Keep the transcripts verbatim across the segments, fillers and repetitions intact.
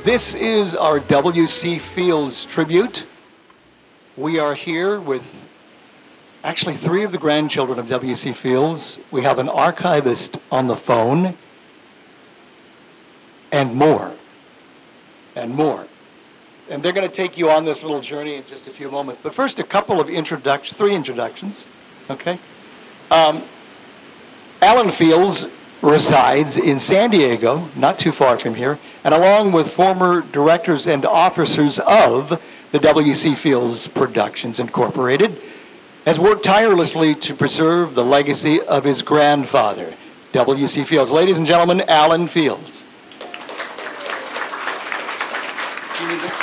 This is our W C Fields tribute. We are here with actually three of the grandchildren of W C Fields. We have an archivist on the phone, and more, and more. And they're going to take you on this little journey in just a few moments. But first, a couple of introductions, three introductions, okay? Um, Alan Fields resides in San Diego, not too far from here, and along with former directors and officers of the W C Fields Productions Incorporated, has worked tirelessly to preserve the legacy of his grandfather, W C Fields. Ladies and gentlemen, Alan Fields. Do you need this?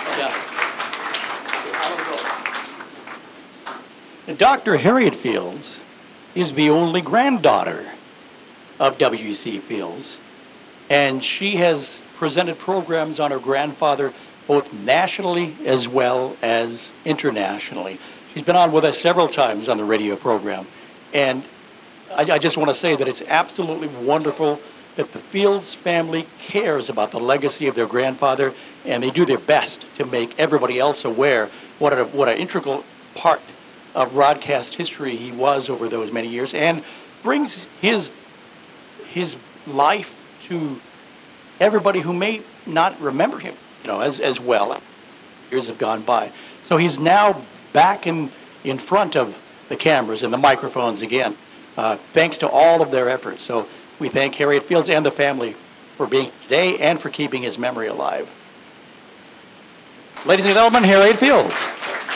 Yeah. Doctor Harriet Fields is the only granddaughter of W C Fields, and she has presented programs on her grandfather both nationally as well as internationally. She's been on with us several times on the radio program, and I, I just want to say that it's absolutely wonderful that the Fields family cares about the legacy of their grandfather, and they do their best to make everybody else aware what a, what an integral part of broadcast history he was over those many years, and brings his his life to everybody who may not remember him, you know, as, as well. Years have gone by. So he's now back in, in front of the cameras and the microphones again, uh, thanks to all of their efforts. So we thank Harriet Fields and the family for being today and for keeping his memory alive. Ladies and gentlemen, Harriet Fields.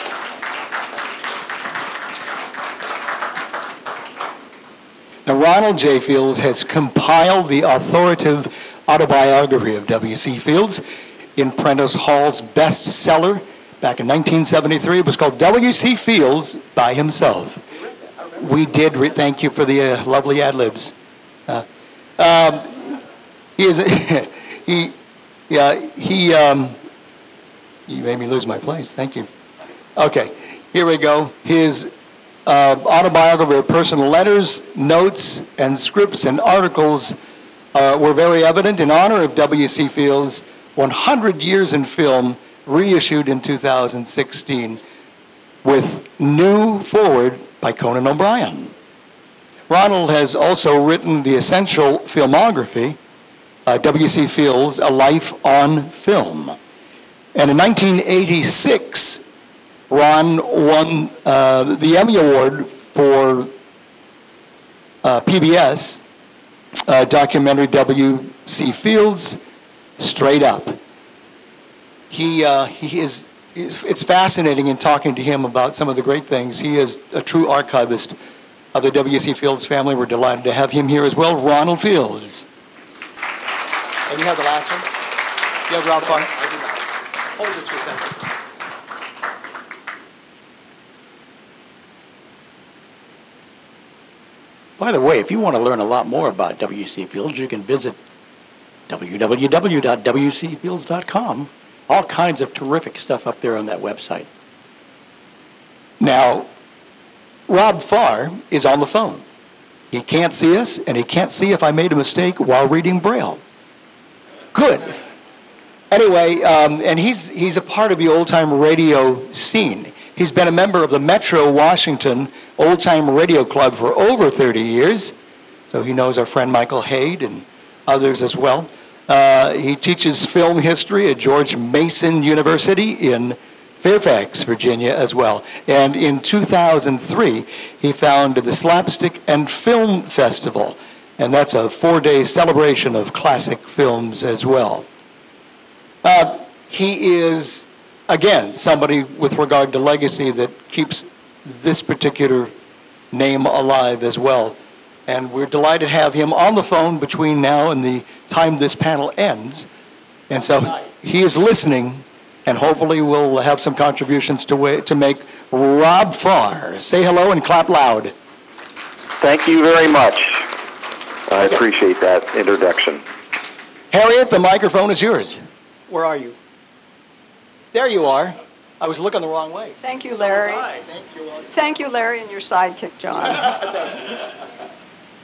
Now, Ronald J. Fields has compiled the authoritative autobiography of W C Fields in Prentice Hall's bestseller back in nineteen seventy-three. It was called W C Fields by Himself. We did. Re thank you for the uh, lovely ad-libs. Uh, um, he is. he. Yeah. He. Um, you made me lose my place. Thank you. Okay. Here we go. His Uh, autobiography of personal letters, notes, and scripts and articles uh, were very evident in honor of W C Fields' one hundred years in film, reissued in two thousand sixteen with new foreword by Conan O'Brien. Ronald has also written the essential filmography, uh, W C Fields, A Life on Film. And in nineteen eighty-six, Ron won uh, the Emmy Award for uh, P B S uh, documentary W C Fields, Straight Up. He, uh, he is, it's fascinating in talking to him about some of the great things. He is a true archivist of the W C Fields family. We're delighted to have him here as well, Ronald Fields. And you have the last one? You have Rob Farr? I do not. Hold this for a second. By the way, if you want to learn a lot more about W C Fields, you can visit w w w dot w c fields dot com. All kinds of terrific stuff up there on that website. Now, Rob Farr is on the phone. He can't see us, and he can't see if I made a mistake while reading Braille. Good. Anyway, um, and he's, he's a part of the old-time radio scene. He's been a member of the Metro Washington Old Time Radio Club for over thirty years, so he knows our friend Michael Haid and others as well. Uh, he teaches film history at George Mason University in Fairfax, Virginia as well. And in two thousand three, he founded the Slapstick and Film Festival, and that's a four-day celebration of classic films as well. Uh, he is, again, somebody with regard to legacy that keeps this particular name alive as well. And we're delighted to have him on the phone between now and the time this panel ends. And so he is listening, and hopefully we'll have some contributions to, to make. Rob Farr, say hello and clap loud. Thank you very much. I appreciate that introduction. Harriet, the microphone is yours. Where are you? There you are. I was looking the wrong way. Thank you, Larry. So Thank you, Thank you, Larry, and your sidekick, John.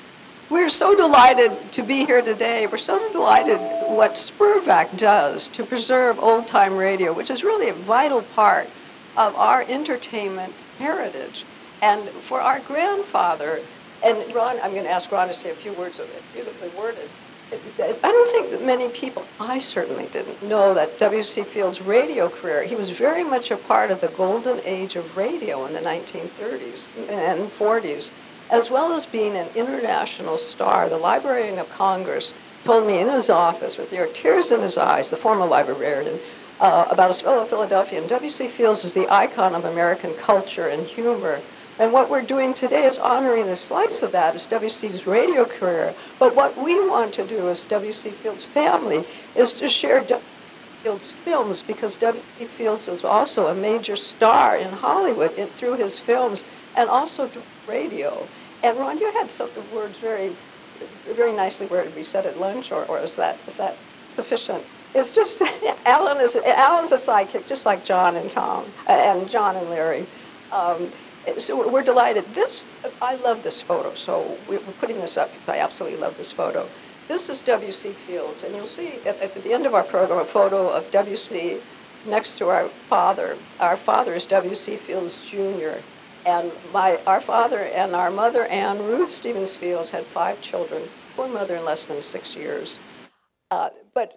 We're so delighted to be here today. We're so delighted what SPERDVAC does to preserve old-time radio, which is really a vital part of our entertainment heritage. And for our grandfather, and Ron, I'm going to ask Ron to say a few words of it, beautifully worded. I don't think that many people, I certainly didn't, know that W C Fields' radio career, he was very much a part of the golden age of radio in the nineteen thirties and forties, as well as being an international star. The Librarian of Congress told me in his office, with tears in his eyes, the former librarian, uh, about his fellow Philadelphian, W C Fields is the icon of American culture and humor. And what we're doing today is honoring a slice of that as W C's radio career. But what we want to do as W C Fields' family is to share W C Fields' films, because W C Fields is also a major star in Hollywood in, through his films and also radio. And Ron, you had some words very, very nicely worded. We said at lunch, or, or is that is that sufficient? It's just Alan is Alan's a sidekick, just like John and Tom and John and Larry. Um, So we're delighted. This, I love this photo, so we're putting this up because I absolutely love this photo. This is W C Fields, and you'll see at, at the end of our program a photo of W C next to our father. Our father is W C Fields Junior, and my, our father and our mother, Ann Ruth Stevens Fields, had five children. Poor mother in less than six years. Uh, but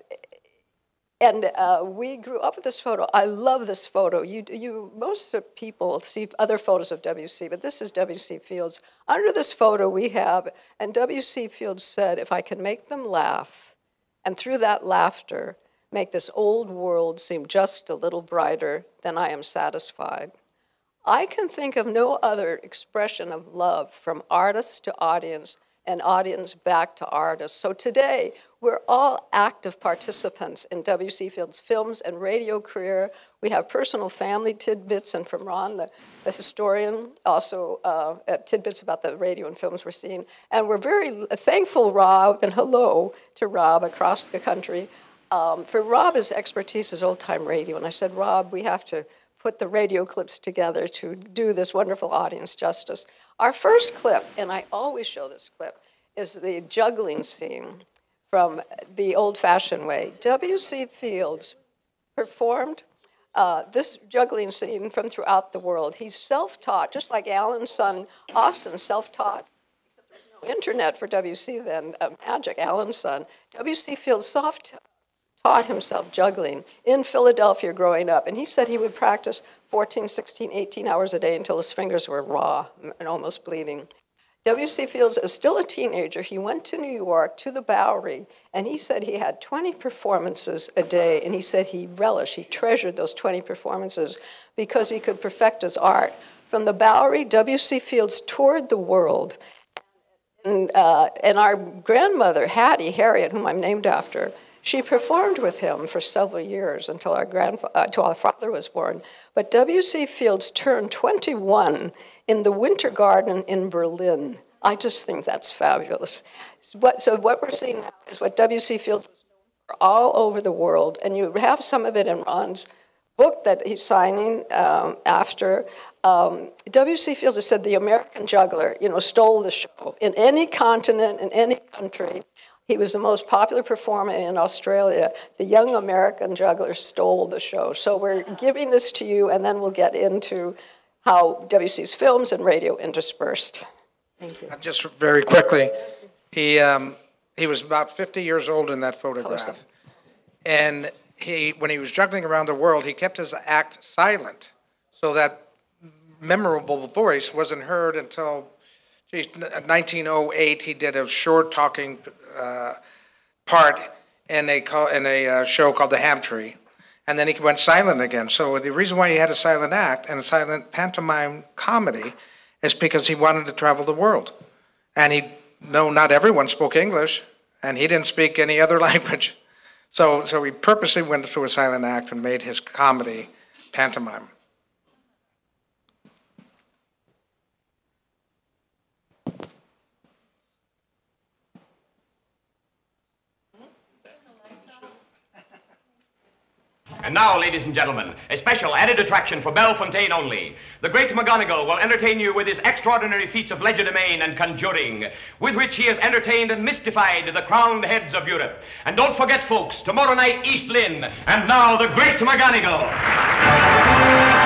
And uh, we grew up with this photo. I love this photo. You, you, most of people see other photos of W C, but this is W C Fields. Under this photo we have, and W C Fields said, if I can make them laugh, and through that laughter, make this old world seem just a little brighter, then I am satisfied. I can think of no other expression of love from artist to audience and audience back to artists. So today, we're all active participants in W C Fields' films and radio career. We have personal family tidbits, and from Ron, the, the historian, also uh, tidbits about the radio and films we're seeing. And we're very thankful, Rob, and hello to Rob across the country. Um, for Rob's expertise is old-time radio, and I said, Rob, we have to put the radio clips together to do this wonderful audience justice. Our first clip, and I always show this clip, is the juggling scene from the old-fashioned way. W C Fields performed uh, this juggling scene from throughout the world. He's self-taught, just like Alan's son, Austin, self-taught. Except there's no internet for W C then, uh, magic, Alan's son. W C Fields self-taught himself juggling in Philadelphia growing up, and he said he would practice fourteen, sixteen, eighteen hours a day until his fingers were raw and almost bleeding. W C Fields is still a teenager. He went to New York, to the Bowery, and he said he had twenty performances a day, and he said he relished, he treasured those twenty performances because he could perfect his art. From the Bowery, W C Fields toured the world, and, uh, and our grandmother, Hattie, Harriet, whom I'm named after, she performed with him for several years until our, grandfa- uh, until our father was born. But W C Fields turned twenty-one in the Winter Garden in Berlin. I just think that's fabulous. So what, so what we're seeing now is what W C Fields was known for all over the world, and you have some of it in Ron's book that he's signing um, after. Um, W C Fields has said the American juggler, you know, stole the show. In any continent, in any country, he was the most popular performer in Australia. The young American juggler stole the show. So we're giving this to you, and then we'll get into how W C's films and radio interspersed. Thank you. Just very quickly, he um, he was about fifty years old in that photograph, and he when he was juggling around the world, he kept his act silent, so that memorable voice wasn't heard until, geez, nineteen oh eight. He did a short talking uh, part in a call, in a uh, show called The Ham Tree. And then he went silent again. So the reason why he had a silent act and a silent pantomime comedy is because he wanted to travel the world. And he, no, not everyone spoke English, and he didn't speak any other language. So, so he purposely went through a silent act and made his comedy pantomime. And now, ladies and gentlemen, a special added attraction for Bellefontaine only. The great McGonagall will entertain you with his extraordinary feats of legerdemain and conjuring, with which he has entertained and mystified the crowned heads of Europe. And don't forget, folks, tomorrow night, East Lynne. And now, the great McGonagall.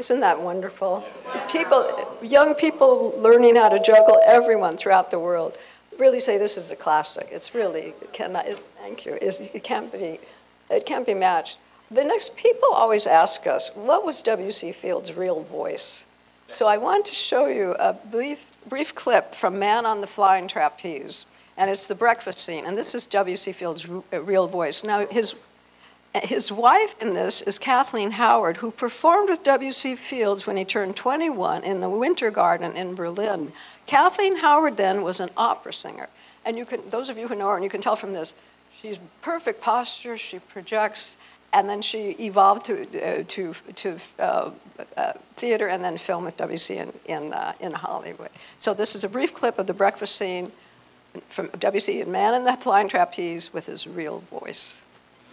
Isn't that wonderful? People, young people learning how to juggle, everyone throughout the world, really say this is a classic. It's really, it cannot, it's, thank you, it's, it, can't be, it can't be matched. The next, people always ask us, what was W C Fields' real voice? So I want to show you a brief, brief clip from Man on the Flying Trapeze, and it's the breakfast scene, and this is W C Fields' real voice. Now, his His wife in this is Kathleen Howard, who performed with W C Fields when he turned twenty-one in the Winter Garden in Berlin. Kathleen Howard then was an opera singer. And you can, those of you who know her, and you can tell from this, she's perfect posture, she projects, and then she evolved to, uh, to, to uh, uh, theater and then film with W C in, in, uh, in Hollywood. So this is a brief clip of the breakfast scene from W C in Man in the Flying Trapeze with his real voice.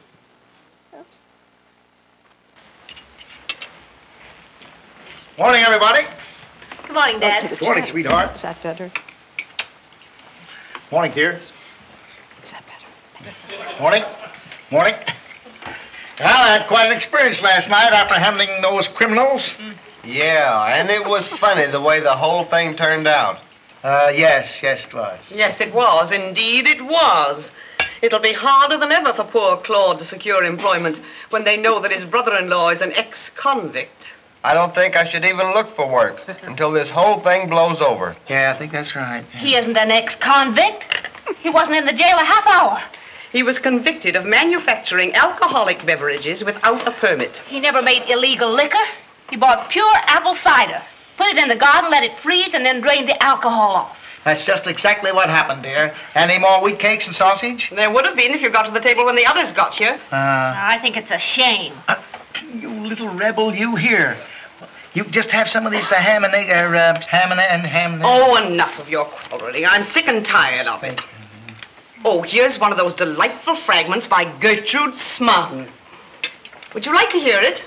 Morning, everybody. Good morning, Dad. Oh, Good morning, chin. sweetheart. Is that better? Morning, dear. Is that better? Morning. Morning. Well, I had quite an experience last night apprehending those criminals. Mm. Yeah, and it was funny the way the whole thing turned out. Uh, yes, yes, it was. Yes, it was. Indeed, it was. It'll be harder than ever for poor Claude to secure employment when they know that his brother-in-law is an ex-convict. I don't think I should even look for work until this whole thing blows over. Yeah, I think that's right. He isn't an ex-convict. He wasn't in the jail a half hour. He was convicted of manufacturing alcoholic beverages without a permit. He never made illegal liquor. He bought pure apple cider, put it in the garden, let it freeze, and then drained the alcohol off. That's just exactly what happened, dear. Any more wheat cakes and sausage? There would have been if you got to the table when the others got here. Uh, I think it's a shame. uh you little rebel, you here. You just have some of these uh, ham and egg, uh, uh, ham and, and ham and Oh, enough of your quarreling. I'm sick and tired of it. Oh, here's one of those delightful fragments by Gertrude Smarten. Would you like to hear it?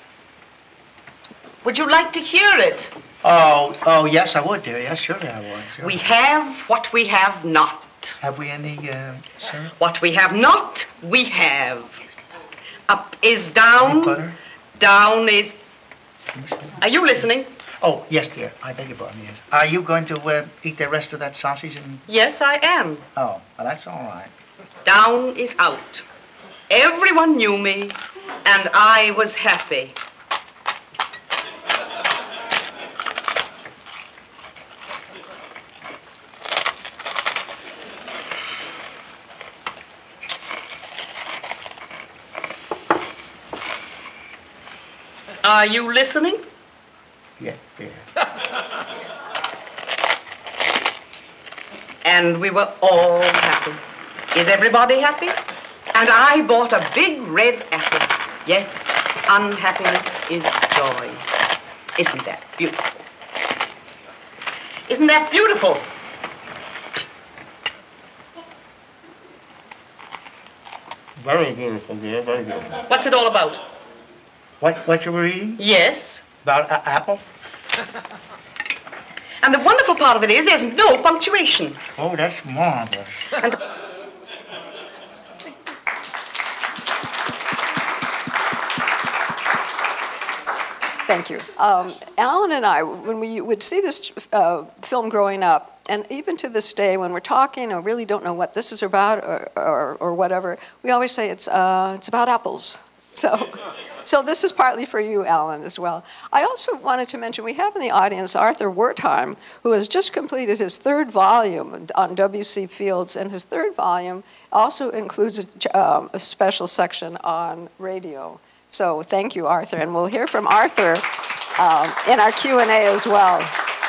Would you like to hear it? Oh, oh, yes, I would, dear. Yes, surely I would. Sure. We have what we have not. Have we any, uh, sir? What we have not, we have. Up is Any down, butter? down is... Are you listening? Oh, yes, dear. I beg your pardon, yes. Are you going to uh, eat the rest of that sausage and... Yes, I am. Oh, well, that's all right. Down is out. Everyone knew me, and I was happy. Are you listening? Yeah, dear. And we were all happy. Is everybody happy? And I bought a big red apple. Yes, unhappiness is joy. Isn't that beautiful? Isn't that beautiful? Very beautiful, dear. Very beautiful. What's it all about? What, what you were eating? Yes. About uh, apple? And the wonderful part of it is there's no punctuation. Oh, that's marvelous. And Thank you. Um, Alan and I, when we would see this uh, film growing up, and even to this day, when we're talking and really don't know what this is about or, or, or whatever, we always say it's, uh, it's about apples. So, so this is partly for you, Alan, as well. I also wanted to mention we have in the audience Arthur Wertheim, who has just completed his third volume on W C Fields, and his third volume also includes a, um, a special section on radio. So thank you, Arthur, and we'll hear from Arthur um, in our Q and A as well.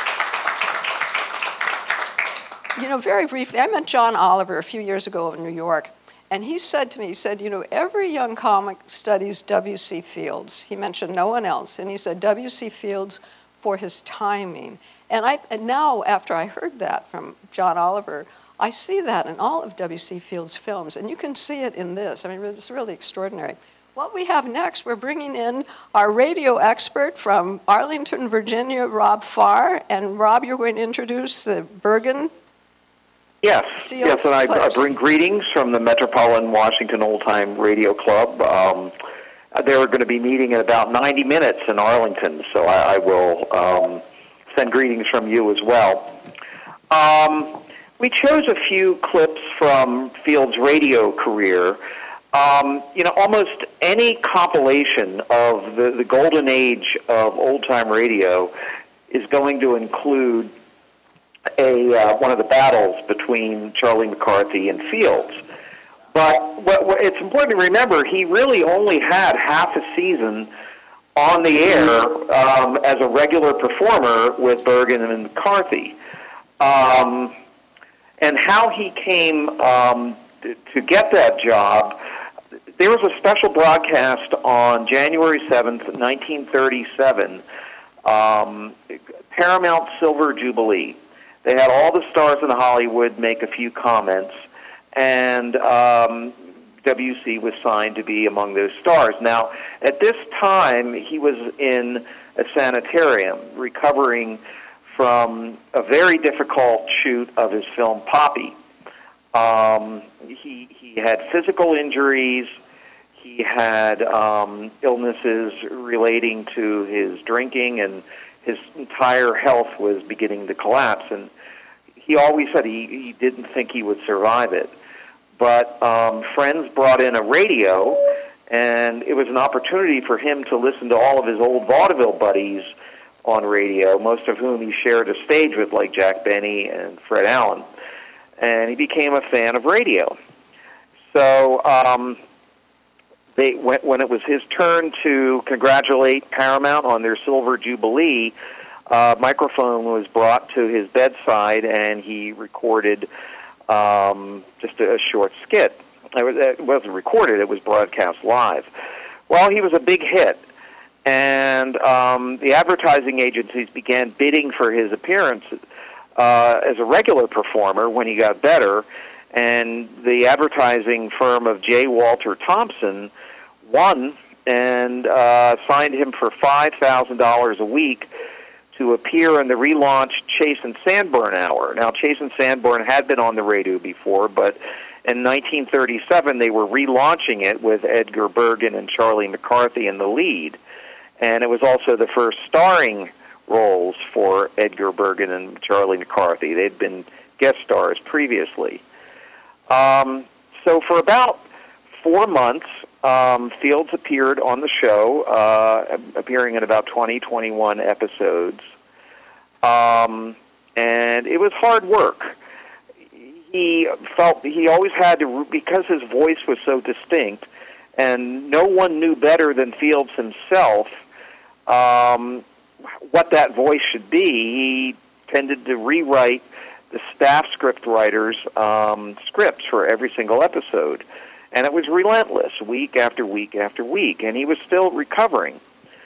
You know, very briefly, I met John Oliver a few years ago in New York, and he said to me, he said, you know, every young comic studies W C Fields. He mentioned no one else, and he said W C Fields for his timing. And, I, and now, after I heard that from John Oliver, I see that in all of W C Fields' films, and you can see it in this. I mean, it's really extraordinary. What we have next, we're bringing in our radio expert from Arlington, Virginia, Rob Farr. And Rob, you're going to introduce the Bergen Yes, Fields yes, and I, I players. bring greetings from the Metropolitan Washington Old Time Radio Club. Um, uh, they were going to be meeting in about ninety minutes in Arlington, so I, I will um, send greetings from you as well. Um, we chose a few clips from Fields' radio career. Um, you know, almost any compilation of the, the golden age of old-time radio is going to include a uh, one of the battles between Charlie McCarthy and Fields. But what, what, it's important to remember, he really only had half a season on the air um, as a regular performer with Bergen and McCarthy. Um, and how he came um, to, to get that job, there was a special broadcast on January seventh, nineteen thirty-seven, um, Paramount Silver Jubilee. They had all the stars in Hollywood make a few comments, and um, W C was signed to be among those stars. Now, at this time, he was in a sanitarium recovering from a very difficult shoot of his film Poppy. Um, he, he had physical injuries. He had um, illnesses relating to his drinking, and his entire health was beginning to collapse. And he always said he, he didn't think he would survive it. But um, friends brought in a radio, and it was an opportunity for him to listen to all of his old vaudeville buddies on radio, most of whom he shared a stage with, like Jack Benny and Fred Allen. And he became a fan of radio. So um, they, when, when it was his turn to congratulate Paramount on their Silver Jubilee, a microphone was brought to his bedside, and he recorded um, just a, a short skit. It, was, it wasn't recorded, it was broadcast live. Well, he was a big hit, and um, the advertising agencies began bidding for his appearance uh, as a regular performer when he got better, and the advertising firm of J. Walter Thompson won and uh, signed him for five thousand dollars a week to appear in the relaunched Chase and Sanborn Hour. Now, Chase and Sanborn had been on the radio before, but in nineteen thirty-seven they were relaunching it with Edgar Bergen and Charlie McCarthy in the lead. And it was also the first starring roles for Edgar Bergen and Charlie McCarthy. They'd been guest stars previously. Um, so for about four months, um, Fields appeared on the show, uh, appearing in about twenty, twenty-one episodes. Um, and it was hard work. He felt he always had to, because his voice was so distinct, and no one knew better than Fields himself um, what that voice should be. He tended to rewrite the staff script writers' um, scripts for every single episode. And it was relentless, week after week after week, and he was still recovering.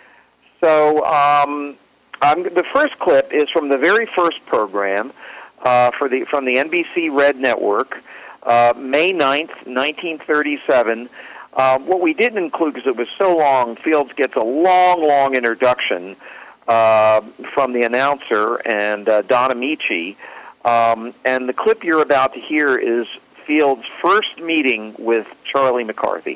So um, I'm, the first clip is from the very first program uh, for the from the N B C Red Network, uh, May ninth, nineteen thirty-seven. Uh, what we didn't include, because it was so long, Fields gets a long, long introduction uh, from the announcer and uh, Don Amici. Um, and the clip you're about to hear is Fields' first meeting with Charlie McCarthy.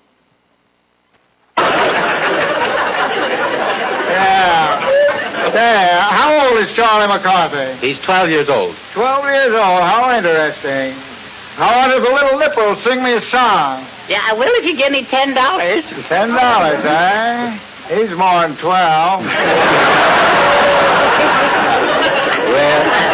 Yeah. There. How old is Charlie McCarthy? He's twelve years old. Twelve years old. How interesting. How does the little nipple sing me a song? Yeah, I will if you give me ten dollars. Ten dollars, eh? He's more than twelve. Well,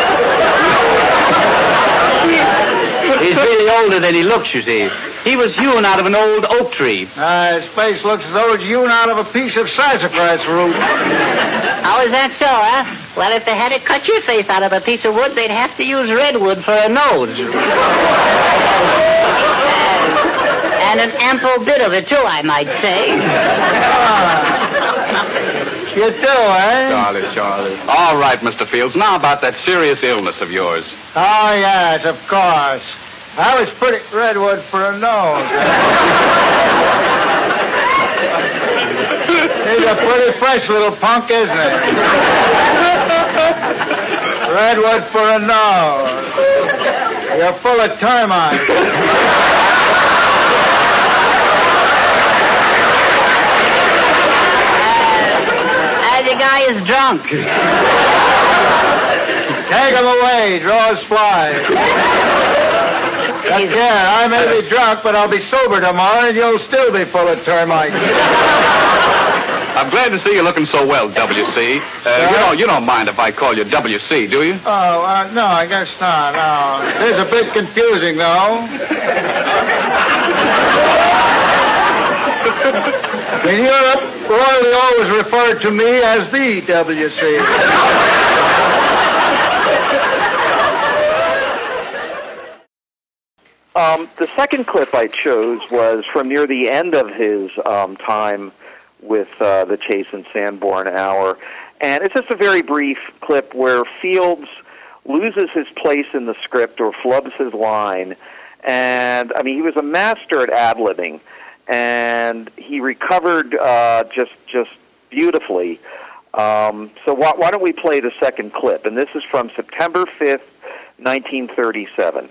he's really older than he looks, you see. He was hewn out of an old oak tree. Uh, his face looks as though it's hewn out of a piece of sassafras root. How is that so, huh? Well, if they had to cut your face out of a piece of wood, they'd have to use redwood for a nose. And an ample bit of it, too, I might say. You too, eh? Charlie, Charlie. All right, Mister Fields. Now about that serious illness of yours. Oh, yes, of course. I was pretty redwood for a nose. He's a pretty fresh little punk, isn't he? Redwood for a nose. You're full of termites. guy is drunk. Take him away. Draw his fly. Again, I may be drunk, but I'll be sober tomorrow, and you'll still be full of termites. I'm glad to see you looking so well, W C. Uh, you don't, you don't mind if I call you W C, do you? Oh, uh, no, I guess not. No. It's a bit confusing, though. In Europe, royalty always referred to me as the W C. Um, the second clip I chose was from near the end of his um, time with uh, the Chase and Sanborn Hour. And it's just a very brief clip where Fields loses his place in the script or flubs his line. And, I mean, he was a master at ad-libbing. And he recovered uh, just just beautifully. Um, so why, why don't we play the second clip? And this is from September fifth, nineteen thirty-seven.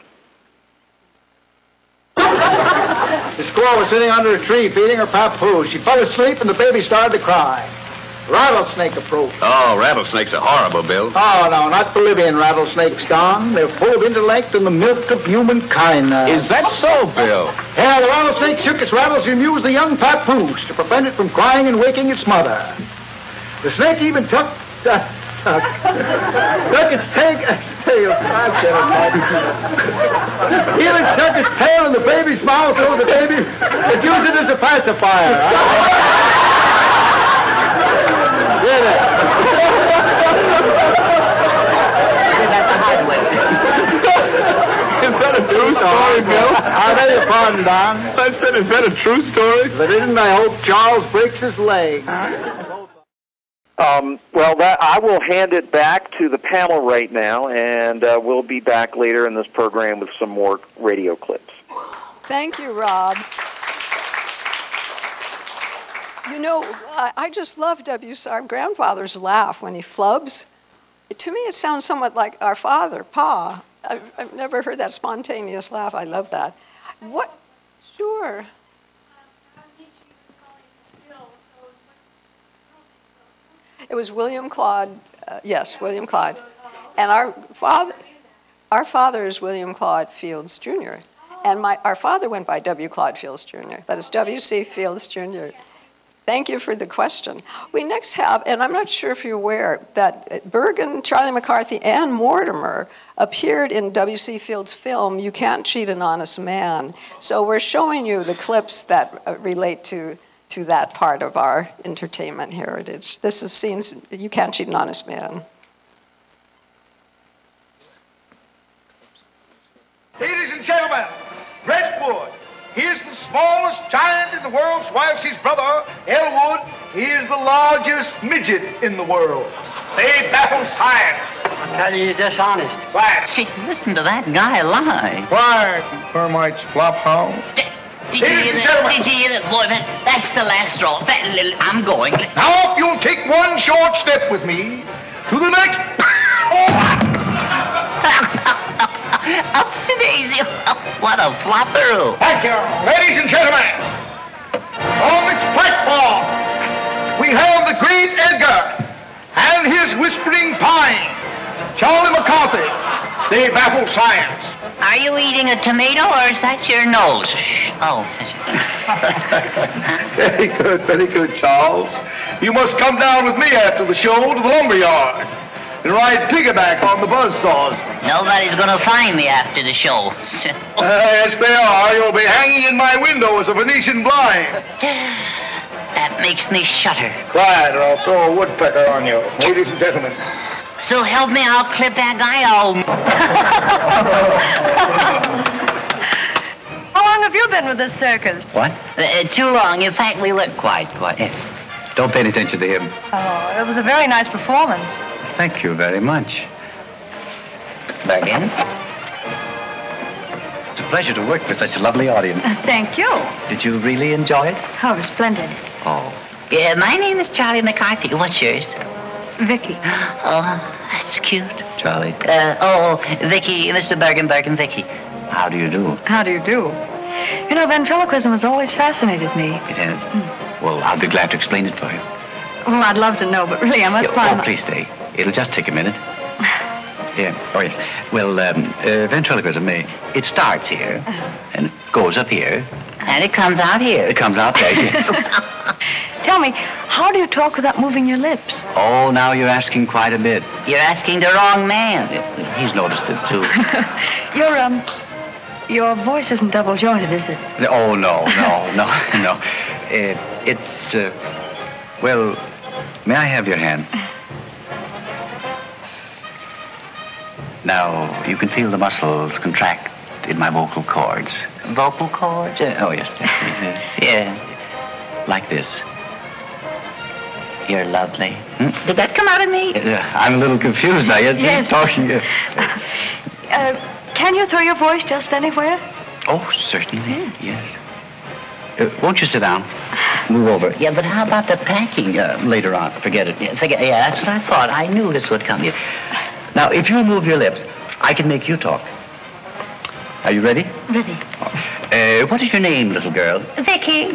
The squaw was sitting under a tree feeding her papoose. She fell asleep and the baby started to cry. Rattlesnake approached. Oh, rattlesnakes are horrible, Bill. Oh, no, not Bolivian rattlesnakes, Don. They're full of intellect and the milk of humankind. Uh, Is that so, Bill? Yeah, the rattlesnake shook its rattles and amused the young papoose to prevent it from crying and waking its mother. The snake even took... Uh, uh, took its tail... tail he even stuck its tail in the baby's mouth so the baby could use it as a pacifier. Did it? Is that a true story, Bill? I beg your pardon, Don. I said, is that a true story? If it isn't, I hope Charles breaks his leg. Um, well, that, I will hand it back to the panel right now, and uh, we'll be back later in this program with some more radio clips. Thank you, Rob. You know, I, I just love W C, our grandfather's laugh when he flubs. To me, it sounds somewhat like our father, Pa. I've, I've never heard that spontaneous laugh. I love that. What? Sure. It was William Claude, uh, yes, William Claude. And our father, our father is William Claude Fields, Junior And my, our father went by W. Claude Fields, Junior That is W C Fields, Junior Thank you for the question. We next have, and I'm not sure if you're aware, that Bergen, Charlie McCarthy, and Mortimer appeared in W C Fields' film, You Can't Cheat an Honest Man. So we're showing you the clips that uh, relate to to that part of our entertainment heritage. This is scenes, You Can't Cheat an Honest Man. Ladies and gentlemen, Redwood, he is the smallest giant in the world, whilst his brother, Elwood, he is the largest midget in the world. They baffle science. I tell you, you're dishonest. Quiet. Gee, listen to that guy lie. Quiet, termites flop house. Did you hear that? Did you hear that, boy? That, that's the last straw. That little, I'm going. Now, if you'll take one short step with me to the next. Upsy daisy. What a flopperoo. Thank you. Ladies and gentlemen, on this platform, we have the great Edgar and his whispering pine, Charlie McCarthy. They baffle science. Are you eating a tomato or is that your nose? Oh. Very good, very good, Charles. You must come down with me after the show to the lumber yard and ride piggyback on the buzzsaws. Nobody's gonna find me after the show. uh, yes, they are. You'll be hanging in my window as a Venetian blind. That makes me shudder. Quiet, or I'll throw a woodpecker on you. Ladies and gentlemen. So help me, I'll clip that guy out. How long have you been with this circus? What? Uh, too long. In fact, we look quite, quite. Don't pay any attention to him. Oh, it was a very nice performance. Thank you very much. Bergen? It's a pleasure to work with such a lovely audience. Uh, thank you. Did you really enjoy it? Oh, splendid. Oh. Yeah, my name is Charlie McCarthy. What's yours? Vicky. Oh, that's cute. Charlie. Uh, oh, Vicky, Mister Bergen, Bergen, Vicky. How do you do? How do you do? You know, ventriloquism has always fascinated me. It has? Mm. Well, I'll be glad to explain it for you. Well, I'd love to know, but really I must Yeah, find oh, my... please stay. It'll just take a minute. Yeah. Oh, yes. Well, um, uh, ventriloquism, uh, it starts here, and it goes up here. And it comes out here. It comes out there. Yes. Tell me, how do you talk without moving your lips? Oh, now you're asking quite a bit. You're asking the wrong man. He's noticed it, too. Your, um, your voice isn't double-jointed, is it? Oh, no, no, no, no. Uh, it's, uh, well, may I have your hand? Now, you can feel the muscles contract in my vocal cords. Vocal cords? Uh, oh, yes, there. Yeah. Like this. You're lovely. Hmm? Did that come out of me? Uh, I'm a little confused, I guess. Yes. Talking. Uh, Uh, can you throw your voice just anywhere? oh, certainly, yes. Uh, won't you sit down? Move over. Yeah, but how about the packing? Uh, later on, forget it. Yeah, forget, yeah, that's what I thought. I knew this would come. Now, if you move your lips, I can make you talk. Are you ready? Ready. Uh, what is your name, little girl? Vicky.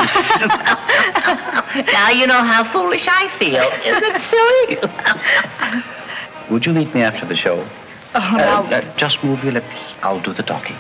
Now you know how foolish I feel. Isn't it silly? Would you meet me after the show? Oh, no. Uh, uh, just move your lips. I'll do the talking.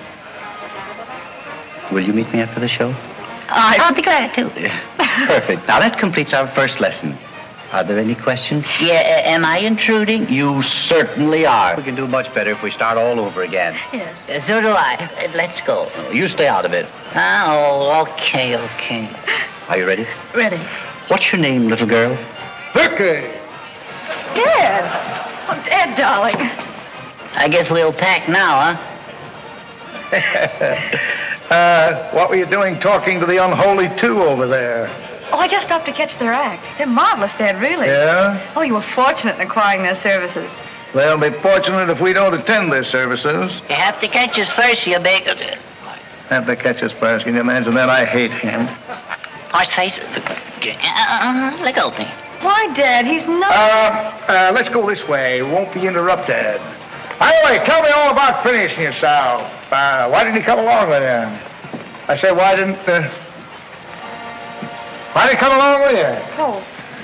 Will you meet me after the show? I'll be glad to. Perfect. Now, that completes our first lesson. Are there any questions? Yeah, uh, am I intruding? You certainly are. We can do much better if we start all over again. Yes. Uh, so do I. Uh, let's go. You stay out of it. Oh, okay, okay. Are you ready? Ready. What's your name, little girl? Vicky! Dad! Oh, Dad, darling. I guess we'll pack now, huh? uh, what were you doing talking to the unholy two over there? Oh, I just stopped to catch their act. They're marvelous, Dad, really. Yeah? Oh, you were fortunate in acquiring their services. They'll be fortunate if we don't attend their services. You have to catch us first, you big... Have to catch us first. Can you imagine that? I hate him. Horse face. Uh, let go of me. Why, Dad? He's not... Uh, uh, let's go this way. We won't be interrupted. Anyway, tell me all about finishing yourself. Uh, why didn't you come along with you? I said, why didn't... Uh, why did he come along with you? Oh.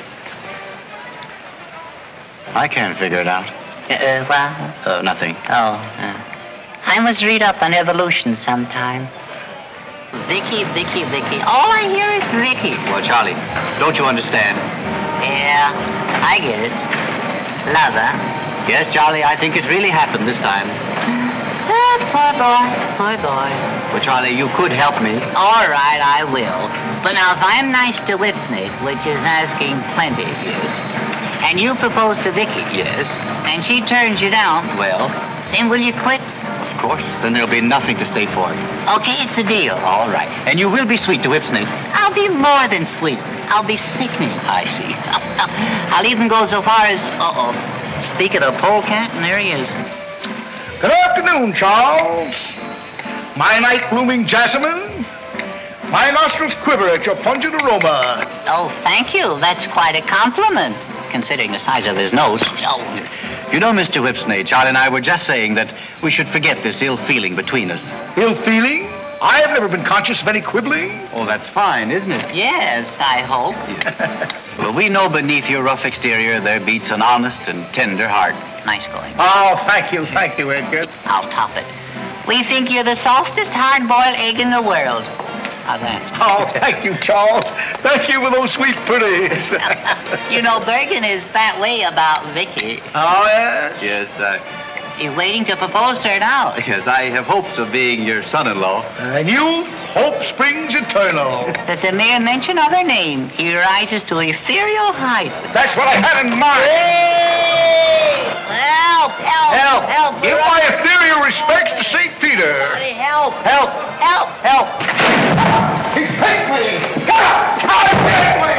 I can't figure it out. Uh, well? Uh, nothing. Oh, uh, I must read up on evolution sometime. Vicky, Vicky, Vicky. All I hear is Vicky. Well, Charlie, don't you understand? Yeah, I get it. Lover. Yes, Charlie, I think it really happened this time. Ah, poor boy, poor boy. Well, Charlie, you could help me. All right, I will. But now, if I'm nice to Whipsnake, which is asking plenty of you, and you propose to Vicky, yes, and she turns you down, well, then will you quit? Of course. Then there'll be nothing to stay for. Okay, it's a deal. All right. And you will be sweet to Whipsnake. I'll be more than sweet. I'll be sickening. I see. I'll even go so far as, uh-oh, speak of the polecat, and there he is. Good afternoon, Charles. My night blooming jasmine. My nostrils quiver at your pungent aroma. Oh, thank you. That's quite a compliment, considering the size of his nose. Oh. You know, Mister Whipsnake, Charlie and I were just saying that we should forget this ill feeling between us. Ill feeling? I have never been conscious of any quibbling. Oh, that's fine, isn't it? Yes, I hope. Well, we know beneath your rough exterior there beats an honest and tender heart. Nice going. Oh, thank you, thank you, Edgar. I'll top it. We think you're the softest hard-boiled egg in the world. How's that? Oh, thank you, Charles. Thank you for those sweet pretties. You know, Bergen is that way about Vicky. Oh, yes? Yes, uh... He's waiting to propose to her now. Yes, I have hopes of being your son-in-law. And you, hope springs eternal. That the mere mention of her name, he rises to ethereal heights. That's what I had in mind. Hey! Help! Help! Help! Help! Give my ethereal respects to Saint Peter. Somebody help! Help! Help! Help! He's hit me! Get up! Out of me!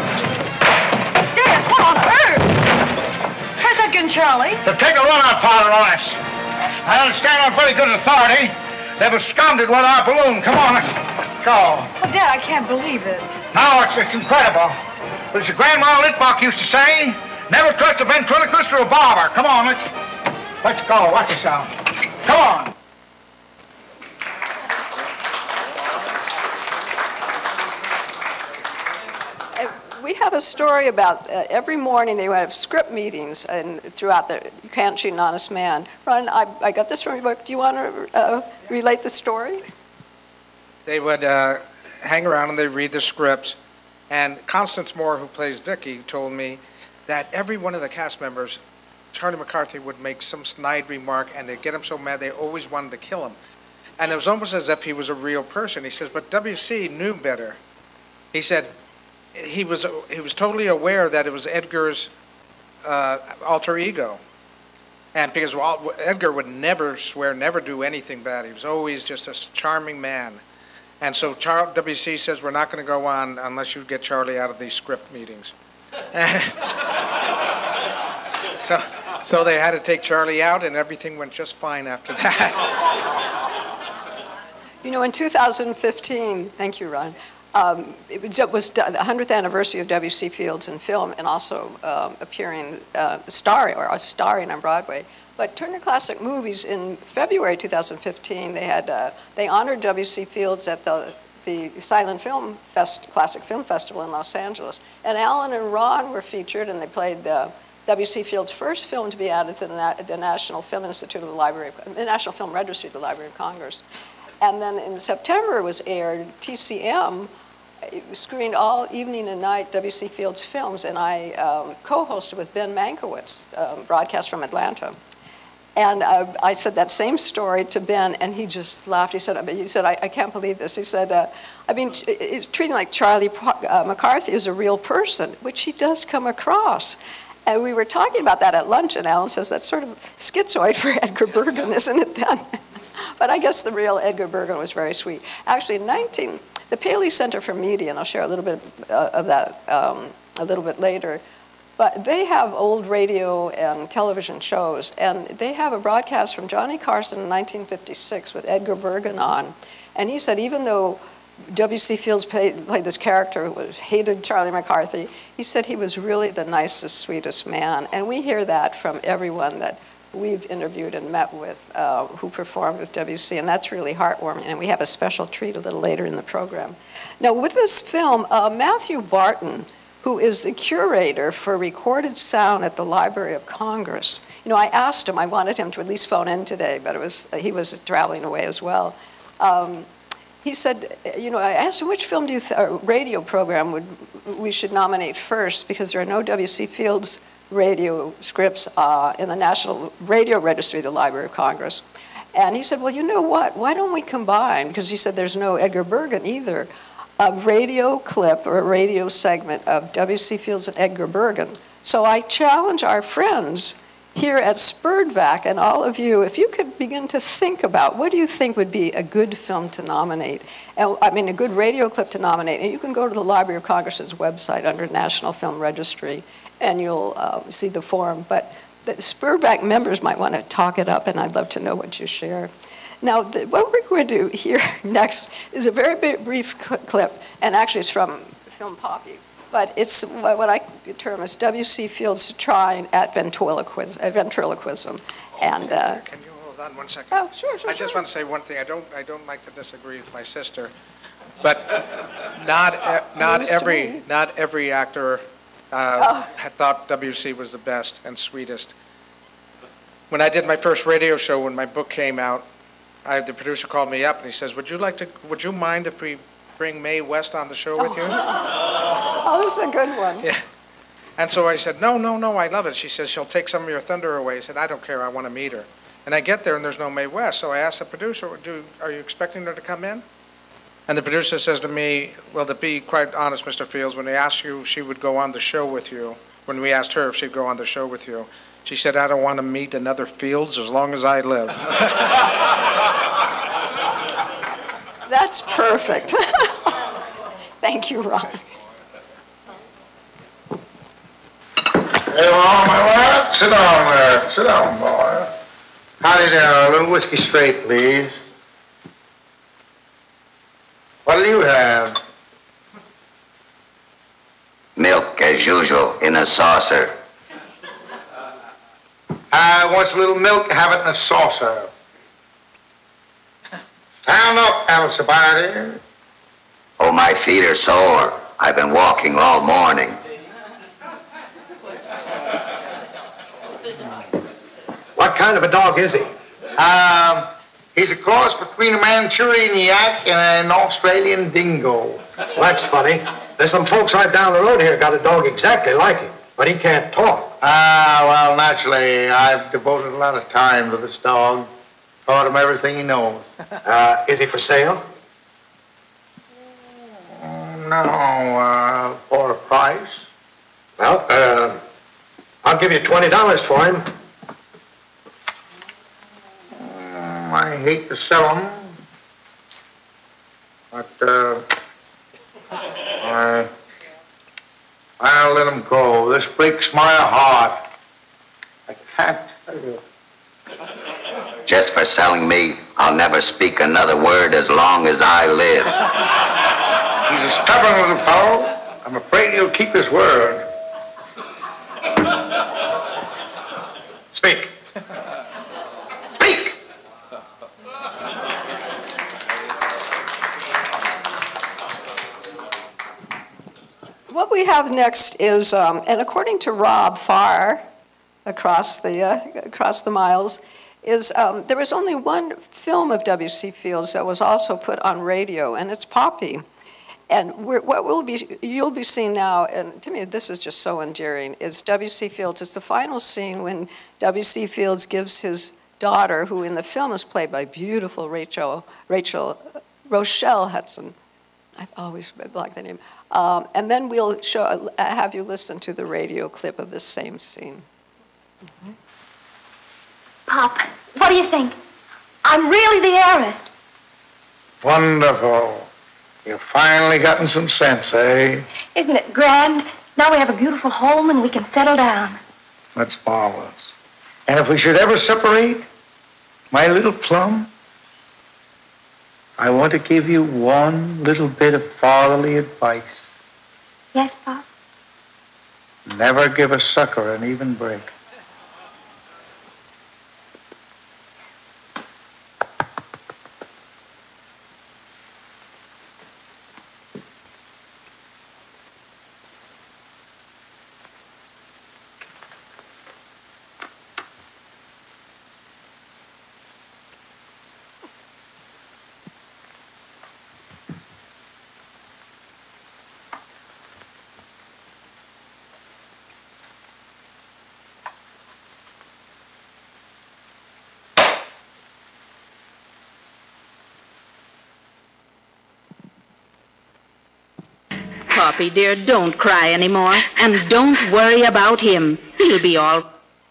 Dad, what on earth? How's that getting Charlie? To take a run-out powder on us. I understand on very good authority. They've absconded with our balloon. Come on, let's go. Oh, Dad, I can't believe it. No, it's, it's incredible. But as your Grandma Litbach used to say, never trust a ventriloquist or a barber. Come on, let's, let's go. Watch yourself. Come on. We have a story about uh, every morning they would have script meetings and throughout the You Can't Shoot an Honest Man. Ron, I, I got this from your book. Do you want to uh, relate the story? They would uh, hang around and they'd read the scripts. And Constance Moore, who plays Vicky, told me that every one of the cast members, Charlie McCarthy would make some snide remark and they'd get him so mad they always wanted to kill him. And it was almost as if he was a real person. He says, but W C knew better. He said he was, he was totally aware that it was Edgar's uh, alter ego. And because Edgar would never swear, never do anything bad. He was always just a charming man. And so Char W C says, we're not going to go on unless you get Charlie out of these script meetings. so, so they had to take Charlie out, and everything went just fine after that. You know, in two thousand fifteen, thank you, Ron, um, it was, it was the one hundredth anniversary of W C Fields in film and also um, appearing, uh, starring, or starring on Broadway. But Turner Classic Movies in February two thousand fifteen, they had uh, they honored W C Fields at the the Silent Film Fest, Classic Film Festival in Los Angeles, and Alan and Ron were featured, and they played uh, W C Fields' first film to be added to the, Na the National Film Institute of the Library, of, the National Film Registry of the Library of Congress, and then in September it was aired. T C M screened all evening and night W C Fields films, and I um, co-hosted with Ben Mankiewicz, um, broadcast from Atlanta. And uh, I said that same story to Ben, and he just laughed. He said, I, mean, he said, I, I can't believe this. He said, uh, I mean, he's treating like Charlie uh, McCarthy is a real person, which he does come across. And we were talking about that at lunch, and Alan says, that's sort of schizoid for Edgar Bergen, isn't it then? But I guess the real Edgar Bergen was very sweet. Actually, in nineteen, the Paley Center for Media, and I'll share a little bit uh, of that um, a little bit later, but they have old radio and television shows, and they have a broadcast from Johnny Carson in nineteen fifty-six with Edgar Bergen on. And he said even though W C Fields played, played this character who was, hated Charlie McCarthy, he said he was really the nicest, sweetest man. And we hear that from everyone that we've interviewed and met with uh, who performed with W C, and that's really heartwarming. And we have a special treat a little later in the program. Now with this film, uh, Matthew Barton, who is the curator for recorded sound at the Library of Congress. You know, I asked him, I wanted him to at least phone in today, but it was, he was traveling away as well. Um, he said, you know, I asked him, which film do you, th or radio program would we should nominate first, because there are no W C Fields radio scripts uh, in the National Radio Registry of the Library of Congress. And he said, well, you know what, why don't we combine, because he said there's no Edgar Bergen either, a radio clip or a radio segment of W C Fields and Edgar Bergen. So I challenge our friends here at SPERDVAC and all of you, if you could begin to think about what do you think would be a good film to nominate, and, I mean a good radio clip to nominate, and you can go to the Library of Congress's website under National Film Registry and you'll uh, see the form. But the SPERDVAC members might want to talk it up, and I'd love to know what you share. Now, the, what we're going to do here next is a very brief cl clip, and actually it's from Film Poppy, but it's what I term as W C Fields trying at ventriloquism. Uh, ventriloquism. And, uh, Can you hold on one second? Oh, sure, sure, I just sure. want to say one thing. I don't, I don't like to disagree with my sister, but not, uh, not every, not every actor uh, Oh. had thought W C was the best and sweetest. When I did my first radio show, when my book came out, I, the producer called me up and he says, would you like to, would you mind if we bring Mae West on the show with you? Oh, this is a good one. Yeah. And so I said, no, no, no, I love it. She says, she'll take some of your thunder away. I said, I don't care, I want to meet her. And I get there and there's no Mae West. So I asked the producer, Do, are you expecting her to come in? And the producer says to me, well, to be quite honest, Mister Fields, when they asked you if she would go on the show with you, when we asked her if she'd go on the show with you, she said, I don't want to meet another Fields as long as I live. That's perfect. Thank you, Ron. Hey, Ron, my lad. Sit down there. Sit down, boy. Howdy there. A little whiskey straight, please. What'll you have? Milk, as usual, in a saucer. I want a little milk, have it in a saucer. Stand up, Alcibiades. Oh, my feet are sore. I've been walking all morning. kind of a dog is he? Um, he's a cross between a Manchurian yak and an Australian dingo. Well, that's funny. There's some folks right down the road here got a dog exactly like him, but he can't talk. Ah, well, naturally, I've devoted a lot of time to this dog. Taught him everything he knows. Uh, is he for sale? No, uh, for a price. Well, uh, I'll give you twenty dollars for him. Mm, I hate to sell him, but, uh, I, I'll let him go. This breaks my heart. I can't tell you. Just for selling me, I'll never speak another word as long as I live. He's a stubborn little fellow. I'm afraid he'll keep his word. Speak. Speak! What we have next is, um, and according to Rob Farr, across the, uh, across the miles, is um, there was only one film of W C Fields that was also put on radio, and it's Poppy. And we're, what we'll be, you'll be seeing now, and to me this is just so endearing, is W C Fields. It's the final scene when W C Fields gives his daughter, who in the film is played by beautiful Rachel, Rachel, Rochelle Hudson. I've always liked the name. Um, and then we'll show, uh, have you listen to the radio clip of this same scene. Mm-hmm. Pop, what do you think? I'm really the heiress. Wonderful. You've finally gotten some sense, eh? Isn't it grand? Now we have a beautiful home and we can settle down. That's marvelous. And if we should ever separate, my little plum, I want to give you one little bit of fatherly advice. Yes, Pop? Never give a sucker an even break. Poppy, dear, don't cry anymore. And don't worry about him. He'll be all...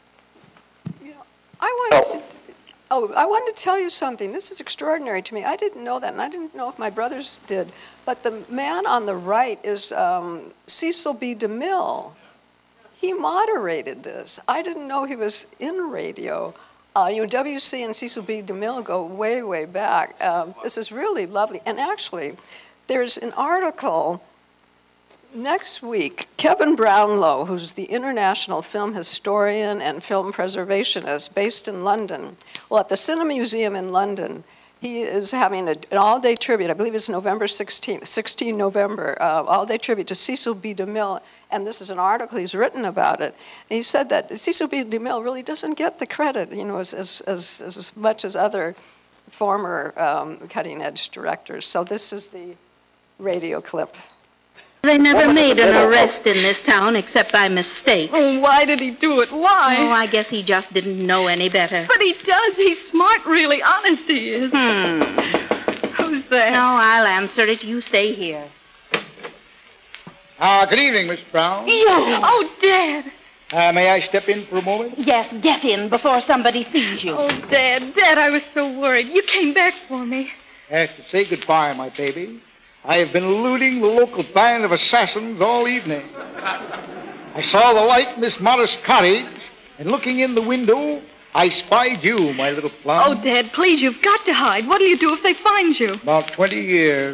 I wanted to, oh, I wanted to tell you something. This is extraordinary to me. I didn't know that, and I didn't know if my brothers did. But the man on the right is um, Cecil B. DeMille. He moderated this. I didn't know he was in radio. Uh, you know, W C and Cecil B. DeMille go way, way back. Um, this is really lovely. And actually, there's an article next week. Kevin Brownlow, who's the international film historian and film preservationist based in London, well, at the Cinema Museum in London, he is having a, an all-day tribute. I believe it's November sixteenth, sixteenth November, uh, all-day tribute to Cecil B. DeMille. And this is an article he's written about it. And he said that Cecil B. DeMille really doesn't get the credit, you know, as, as, as, as much as other former um, cutting-edge directors. So this is the radio clip. They never made an arrest in this town except by mistake. Oh, why did he do it? Why? Oh, I guess he just didn't know any better. But he does. He's smart, really. Honest he is. Hmm. Who's there? No, I'll answer it. You stay here. Ah, uh, good evening, Miss Brown. Yes. Oh, Dad. Uh, may I step in for a moment? Yes, get in before somebody sees you. Oh, Dad, Dad, I was so worried. You came back for me. I have to say goodbye, my baby. I have been eluding the local band of assassins all evening. I saw the light in this modest cottage, and looking in the window, I spied you, my little plum. Oh, Dad, please, you've got to hide. What'll you do if they find you? About twenty years.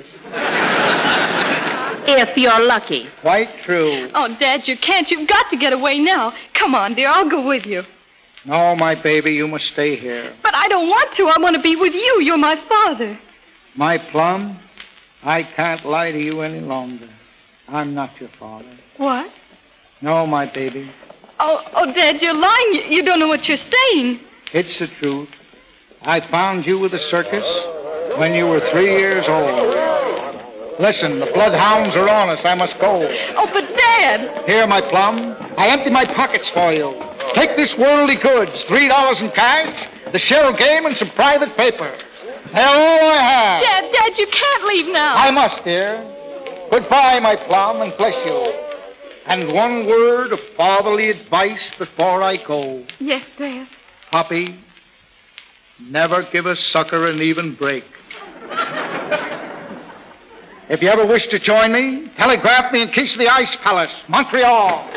If you're lucky. Quite true. Oh, Dad, you can't. You've got to get away now. Come on, dear, I'll go with you. No, my baby, you must stay here. But I don't want to. I want to be with you. You're my father. My plum, I can't lie to you any longer. I'm not your father. What? No, my baby. Oh, oh, Dad, you're lying. You, you don't know what you're saying. It's the truth. I found you with the circus when you were three years old. Listen, the bloodhounds are on us. I must go. Oh, but Dad! Here, my plum. I empty my pockets for you. Take this worldly goods, three dollars in cash, the shell game, and some private paper. They're all I have. Dad, Dad, you can't leave now. I must, dear. Goodbye, my plum, and bless you. And one word of fatherly advice before I go. Yes, Dad. Poppy, never give a sucker an even break. If you ever wish to join me, telegraph me in case of the Ice Palace, Montreal.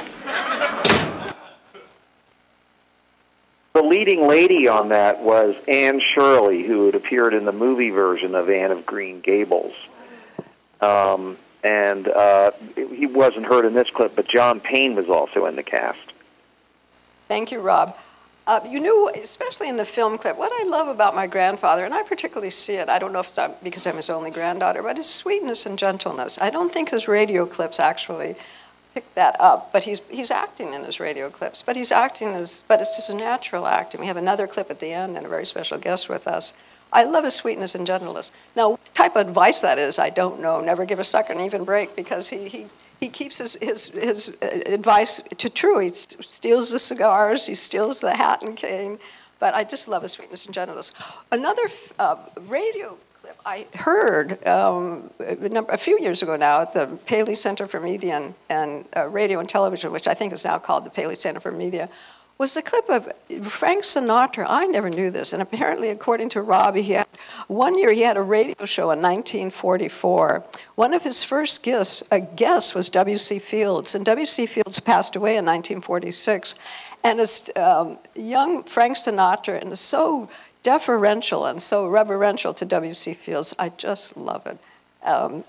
The leading lady on that was Anne Shirley, who had appeared in the movie version of Anne of Green Gables. Um, and uh, he wasn't heard in this clip, but John Payne was also in the cast. Thank you, Rob. Uh, you know, especially in the film clip, what I love about my grandfather, and I particularly see it, I don't know if it's because I'm his only granddaughter, but his sweetness and gentleness. I don't think his radio clips actually pick that up, but he's he's acting in his radio clips. But he's acting as, but it's just a natural acting. We have another clip at the end and a very special guest with us. I love his sweetness and gentleness. Now, what type of advice that is, I don't know. Never give a sucker an even break, because he he. He keeps his, his, his advice to true. He steals the cigars, he steals the hat and cane, but I just love his sweetness and gentleness. Another uh, radio clip I heard um, a few years ago now at the Paley Center for Media and, and uh, Radio and Television, which I think is now called the Paley Center for Media, was a clip of Frank Sinatra. I never knew this, and apparently, according to Rob, he had, one year he had a radio show in nineteen forty-four. One of his first guests, uh, guests was W C Fields, and W C Fields passed away in nineteen forty-six. And as um, young Frank Sinatra, and is so deferential and so reverential to W C Fields, I just love it. Um,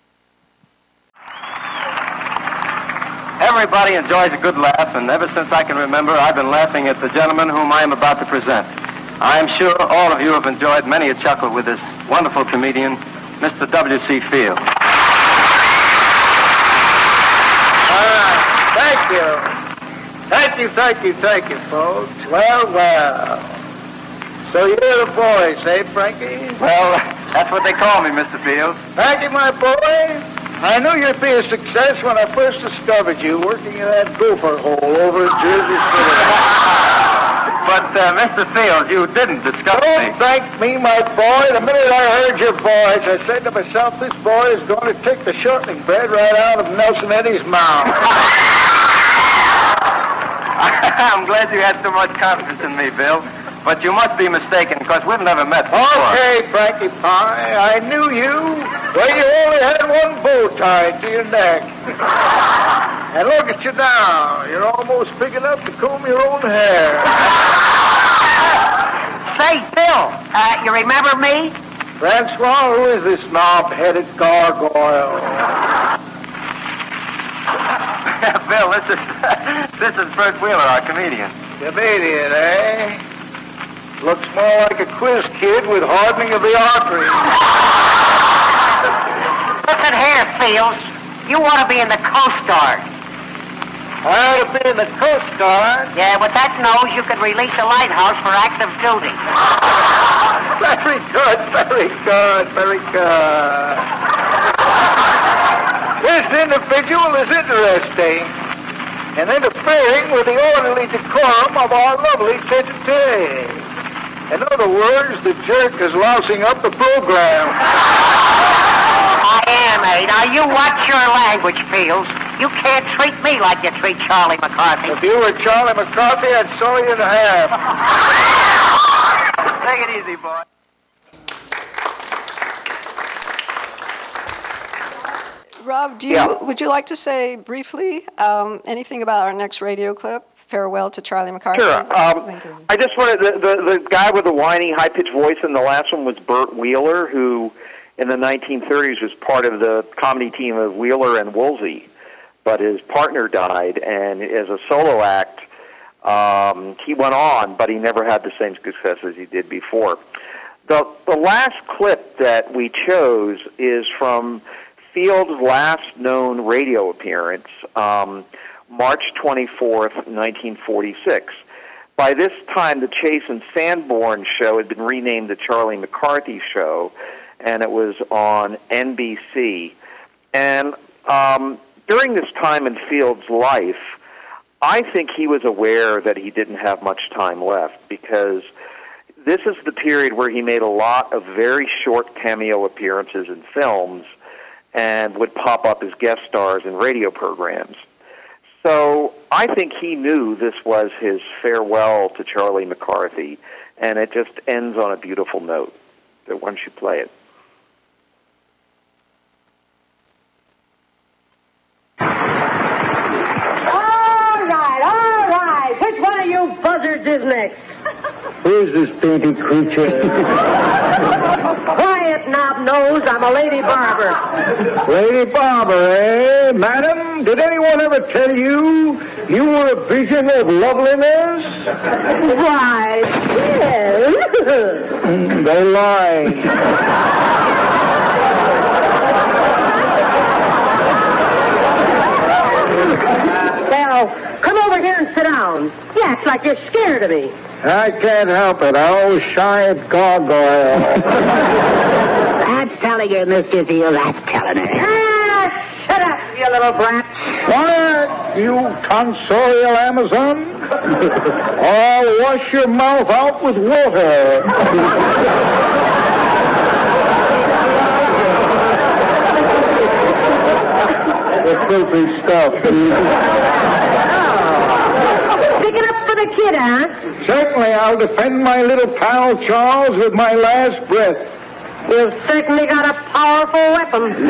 Everybody enjoys a good laugh, and ever since I can remember, I've been laughing at the gentleman whom I am about to present. I am sure all of you have enjoyed many a chuckle with this wonderful comedian, Mister W C Fields. Uh, thank you. Thank you, thank you, thank you, folks. Well, well. So you're the boys, eh, Frankie? Well, that's what they call me, Mister Fields. Frankie, my boy, I knew you'd be a success when I first discovered you working in that gopher hole over at Jersey City. But, uh, Mister Fields, you didn't discover Don't me. thank me, my boy. The minute I heard your voice, I said to myself, this boy is going to take the shortening bread right out of Nelson Eddy's mouth. I'm glad you had so much confidence in me, Bill. But you must be mistaken, because we've never met before. Okay, Frankie Pie, I knew you when you only had one bow tied to your neck. And look at you now. You're almost big enough to comb your own hair. Say, Bill, uh, you remember me? Francois, who is this knob-headed gargoyle? Bill, this is this is Bert Wheeler, our comedian. Comedian, eh? Looks more like a quiz kid with hardening of the arteries. Listen here, Fields. You want to be in the Coast Guard. I ought to be in the Coast Guard? Yeah, with that nose, you could release a lighthouse for active duty. Very good, very good, very good. This individual is interesting and interfering with the orderly decorum of our lovely tete-a-tete. In other words, the jerk is lousing up the program. I am, eh? Now, you watch your language, Fields. You can't treat me like you treat Charlie McCarthy. If you were Charlie McCarthy, I'd saw you in half. Take it easy, boy. Rob, do you, Yeah. would you like to say briefly um, anything about our next radio clip? Farewell to Charlie McCarthy. Sure. Um, I just wanted, the, the, the guy with the whiny, high-pitched voice in the last one was Bert Wheeler, who in the nineteen thirties was part of the comedy team of Wheeler and Woolsey. But his partner died, and as a solo act, um, he went on, but he never had the same success as he did before. The, the last clip that we chose is from Fields' last known radio appearance, um, March twenty-fourth, nineteen forty-six. By this time, the Chase and Sanborn show had been renamed the Charlie McCarthy Show, and it was on N B C. And um, during this time in Fields' life, I think he was aware that he didn't have much time left, because this is the period where he made a lot of very short cameo appearances in films and would pop up as guest stars in radio programs. So I think he knew this was his farewell to Charlie McCarthy, and it just ends on a beautiful note. So why don't you play it? All right, all right. Which one of you buzzards is next? Who's this dainty creature? Quiet, knob-nose. I'm a lady barber. Lady Barber, eh? Madam, did anyone ever tell you you were a vision of loveliness? Why, yes. Mm, they lie. Well, come over here and sit down. You act like you're scared of me. I can't help it. I always shy at gargoyle. That's telling her, Mister Field. That's telling her. Ah, shut up, you little brat. Quiet, you tonsorial Amazon. Or I'll wash your mouth out with water. The filthy stuff. Pick it up for the kid, huh? Certainly, I'll defend my little pal Charles with my last breath. You've certainly got a powerful weapon.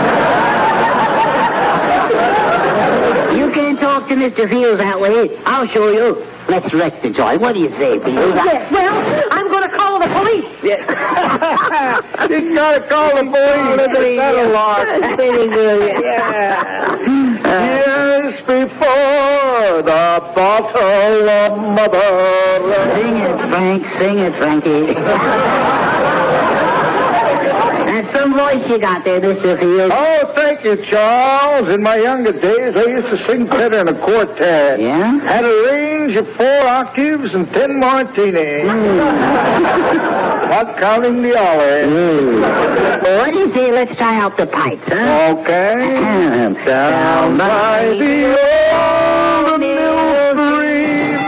You can't talk to Mister Fields that way. I'll show you. Let's wreck the joint. What do you say, Fields? Yes, well, I'm going to call the police. Yeah. You gotta call the police. That'll lock. Very good. Yeah. Years before the bottle of mother. Sing it, Frank. Sing it, Frankie. That's some voice you got there, Mister Fields. Oh, thank you, Charles. In my younger days, I used to sing better in a quartet. Yeah? Had a range of four octaves and ten martinis. Mm. Not counting the olives. Mm. Well, what do you say? Let's try out the pipes, huh? Okay. Down by the old mill stream,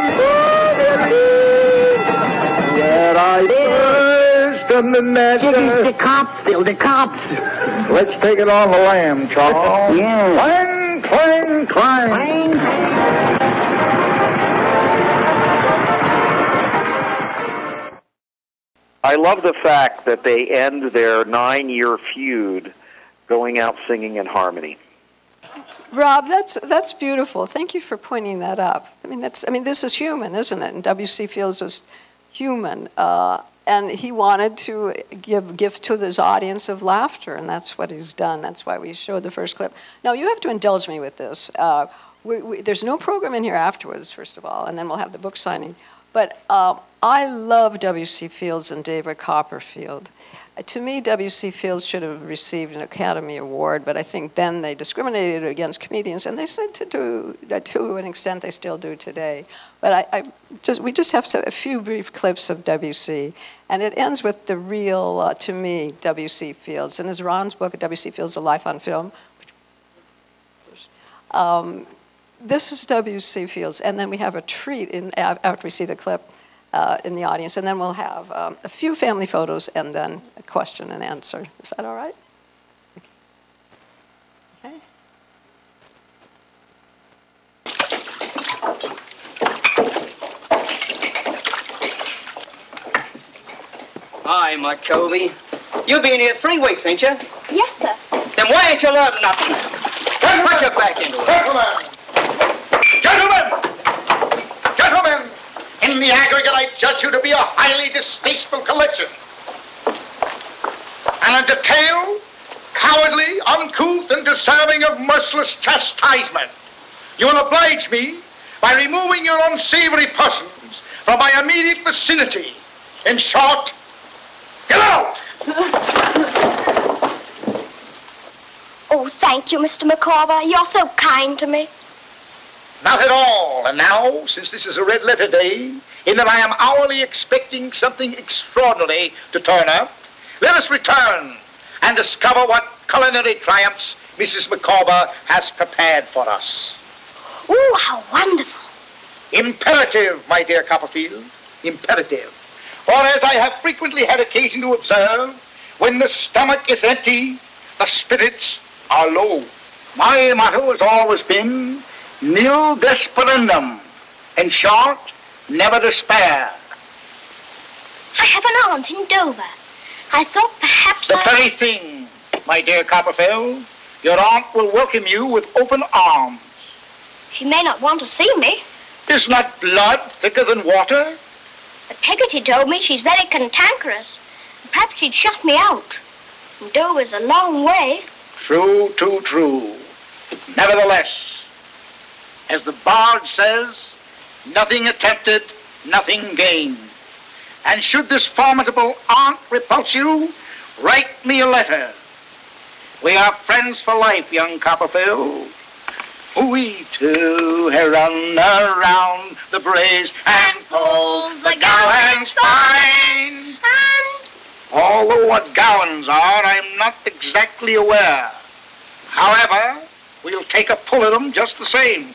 where I first and the nest. The cops, Bill, the cops. Let's take it on the lamb, Charles. Yeah. Clang, clang, clang. Clang. I love the fact that they end their nine-year feud going out singing in harmony. Rob, that's that's beautiful. Thank you for pointing that up. I mean, that's I mean, this is human, isn't it? And W C Fields was human, uh, and he wanted to give gifts to his audience of laughter, and that's what he's done. That's why we showed the first clip. Now, you have to indulge me with this. Uh, we, we, there's no program in here afterwards, first of all, and then we'll have the book signing. But uh, I love W C Fields and David Copperfield. Uh, to me, W C Fields should have received an Academy Award, but I think then they discriminated against comedians, and they said to do that to an extent they still do today. But I, I just we just have to, a few brief clips of W C, and it ends with the real, uh, to me, W C Fields. And as Ron's book, W C Fields, A Life on Film, um, this is W C Fields, and then we have a treat in, after we see the clip uh, in the audience, and then we'll have um, a few family photos and then a question and answer. Is that all right? Okay. Hi, McKelvey. You've been here three weeks, ain't you? Yes, sir. Then why ain't you learned nothing? Just put your back into it. Gentlemen! Gentlemen! Gentlemen! In the aggregate, I judge you to be a highly distasteful collection. And a detail, cowardly, uncouth, and deserving of merciless chastisement. You will oblige me by removing your unsavory persons from my immediate vicinity. In short, get out! Oh, thank you, Mister McCarver. You're so kind to me. Not at all. And now, since this is a red letter day, in that I am hourly expecting something extraordinary to turn up, let us return and discover what culinary triumphs Missus Micawber has prepared for us. Ooh, how wonderful. Imperative, my dear Copperfield, imperative. For as I have frequently had occasion to observe, when the stomach is empty, the spirits are low. My motto has always been nil desperandum. In short, never despair. I have an aunt in Dover. I thought perhaps The I... very thing, my dear Copperfield. Your aunt will welcome you with open arms. She may not want to see me. Is not blood thicker than water? But Peggotty told me she's very cantankerous. Perhaps she'd shut me out. And Dover's a long way. True, too true. Nevertheless, as the bard says, nothing attempted, nothing gained. And should this formidable aunt repulse you, write me a letter. We are friends for life, young Copperfield. We two have run around the braes and pulled the gowans fine. And although what gowans are, I'm not exactly aware. However, we'll take a pull at them just the same.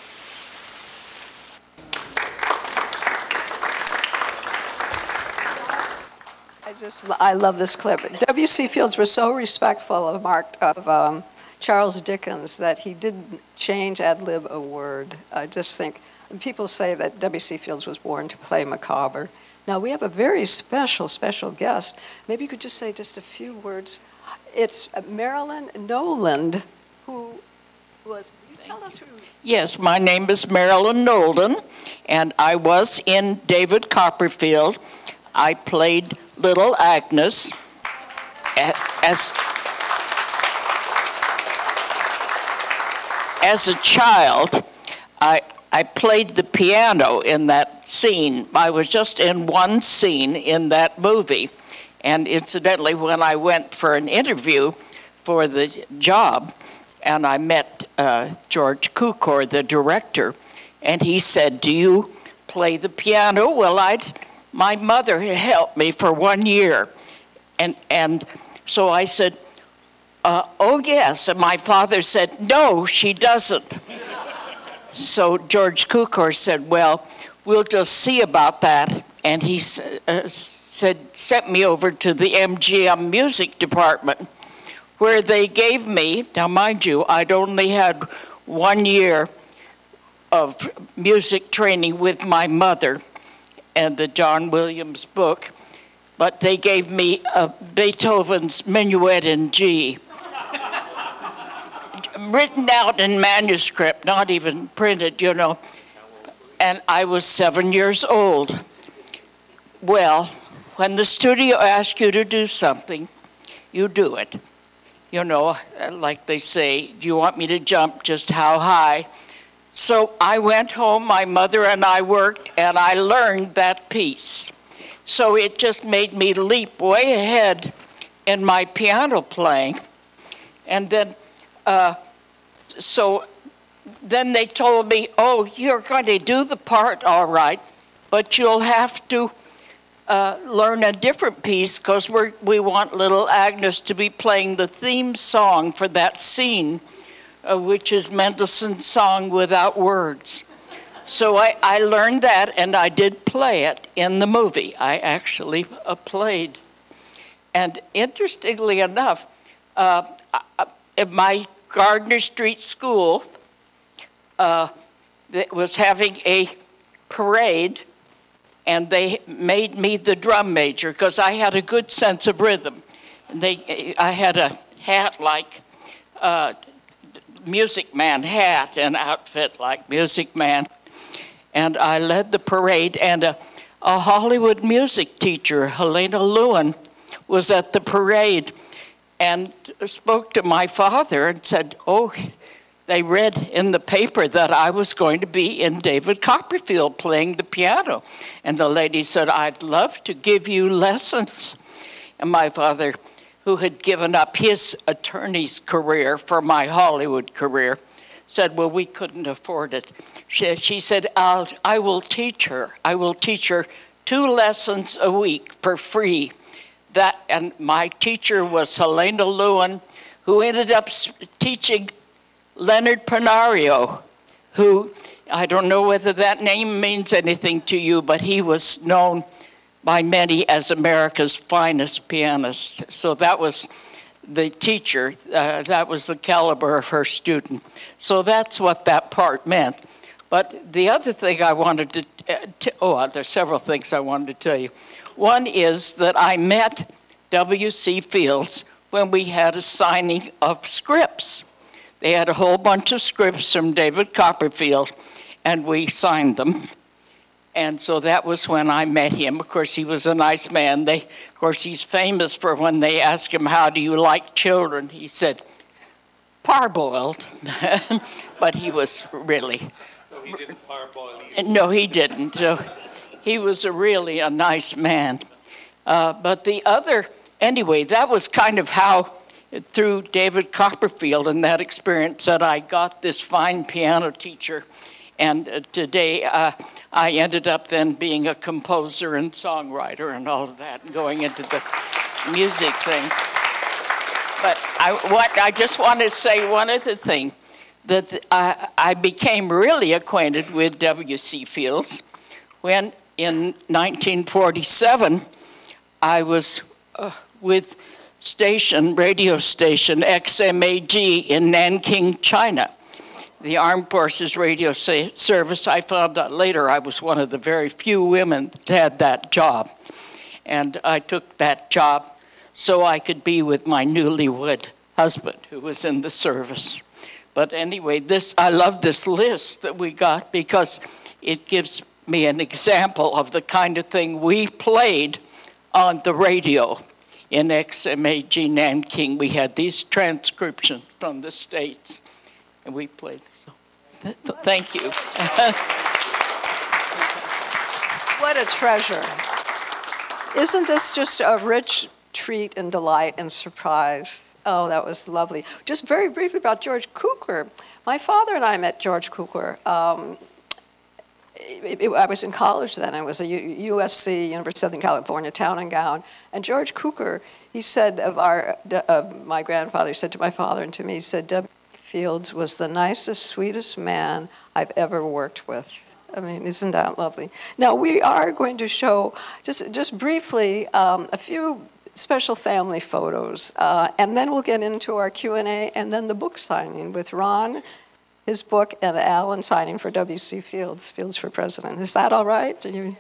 I just, I love this clip. W C Fields was so respectful of Mark, of um, Charles Dickens that he didn't change ad-lib a word. I just think, people say that W C Fields was born to play Micawber. Now we have a very special, special guest. Maybe you could just say just a few words. It's Marilyn Noland, who was, you tell us who. Yes, my name is Marilyn Nolan, and I was in David Copperfield. I played Little Agnes as, as a child. I, I played the piano in that scene. I was just in one scene in that movie. And incidentally, when I went for an interview for the job, and I met uh, George Cukor, the director, and he said, "Do you play the piano?" Well, I'd, my mother had helped me for one year. And, and so I said, uh, "Oh, yes." And my father said, "No, she doesn't." So George Cukor said, "Well, we'll just see about that." And he uh, said, sent me over to the M G M music department, where they gave me, now mind you, I'd only had one year of music training with my mother and the John Williams book, but they gave me uh, Beethoven's Minuet in G, written out in manuscript, not even printed, you know, and I was seven years old. Well, when the studio asks you to do something, you do it. You know, like they say, do you want me to jump just how high? So I went home, my mother and I worked, and I learned that piece. So it just made me leap way ahead in my piano playing. And then, uh, so then they told me, "Oh, you're going to do the part all right, but you'll have to Uh, learn a different piece because we we want little Agnes to be playing the theme song for that scene, uh, which is Mendelssohn's Song Without Words." So I, I learned that, and I did play it in the movie. I actually uh, played. And interestingly enough, uh, at my Gardner Street school uh, that was having a parade, and they made me the drum major because I had a good sense of rhythm. And they, I had a hat like uh, Music Man hat, an outfit like Music Man. And I led the parade, and a, a Hollywood music teacher, Helena Lewin, was at the parade and spoke to my father and said, "Oh, they read in the paper that I was going to be in David Copperfield playing the piano." And the lady said, "I'd love to give you lessons." And my father, who had given up his attorney's career for my Hollywood career, said, "Well, we couldn't afford it." She, she said, I'll, I will teach her. I will teach her two lessons a week for free. That, and my teacher was Helena Lewin, who ended up teaching Leonard Pernario, who, I don't know whether that name means anything to you, but he was known by many as America's finest pianist. So that was the teacher, uh, that was the caliber of her student. So that's what that part meant. But the other thing I wanted to, uh, to oh, there's several things I wanted to tell you. One is that I met W C Fields when we had a signing of scripts. They had a whole bunch of scripts from David Copperfield, and we signed them. And so that was when I met him. Of course, he was a nice man. They, of course, he's famous for when they asked him, how do you like children? He said, parboiled. But he was really... So he didn't parboil either? No, he didn't. So he was a really a nice man. Uh, but the other, anyway, that was kind of how, through David Copperfield and that experience, that I got this fine piano teacher. And uh, today, uh, I ended up then being a composer and songwriter and all of that, and going into the music thing. But I, what, I just want to say one other thing, that I, I became really acquainted with W C Fields when in nineteen forty-seven, I was uh, with station, radio station X M A G in Nanking, China. The Armed Forces Radio Service. I found out later I was one of the very few women that had that job. And I took that job so I could be with my newlywed husband who was in the service. But anyway, this, I love this list that we got because it gives me an example of the kind of thing we played on the radio in X M A G Nanking. We had these transcriptions from the States, and we played. So, thank you. What a treasure. Isn't this just a rich treat and delight and surprise? Oh, that was lovely. Just very briefly about George Cukor. My father and I met George Cukor. Um, it, it, I was in college then. I was at U S C, University of Southern California, town and gown. And George Cukor, he said of our, of my grandfather, he said to my father and to me, he said, W. Fields was the nicest, sweetest man I've ever worked with. I mean, isn't that lovely? Now, we are going to show, just, just briefly, um, a few special family photos, uh, and then we'll get into our Q and A, and then the book signing with Ron, his book, and Alan signing for W C Fields, Fields for President. Is that all right? Do you...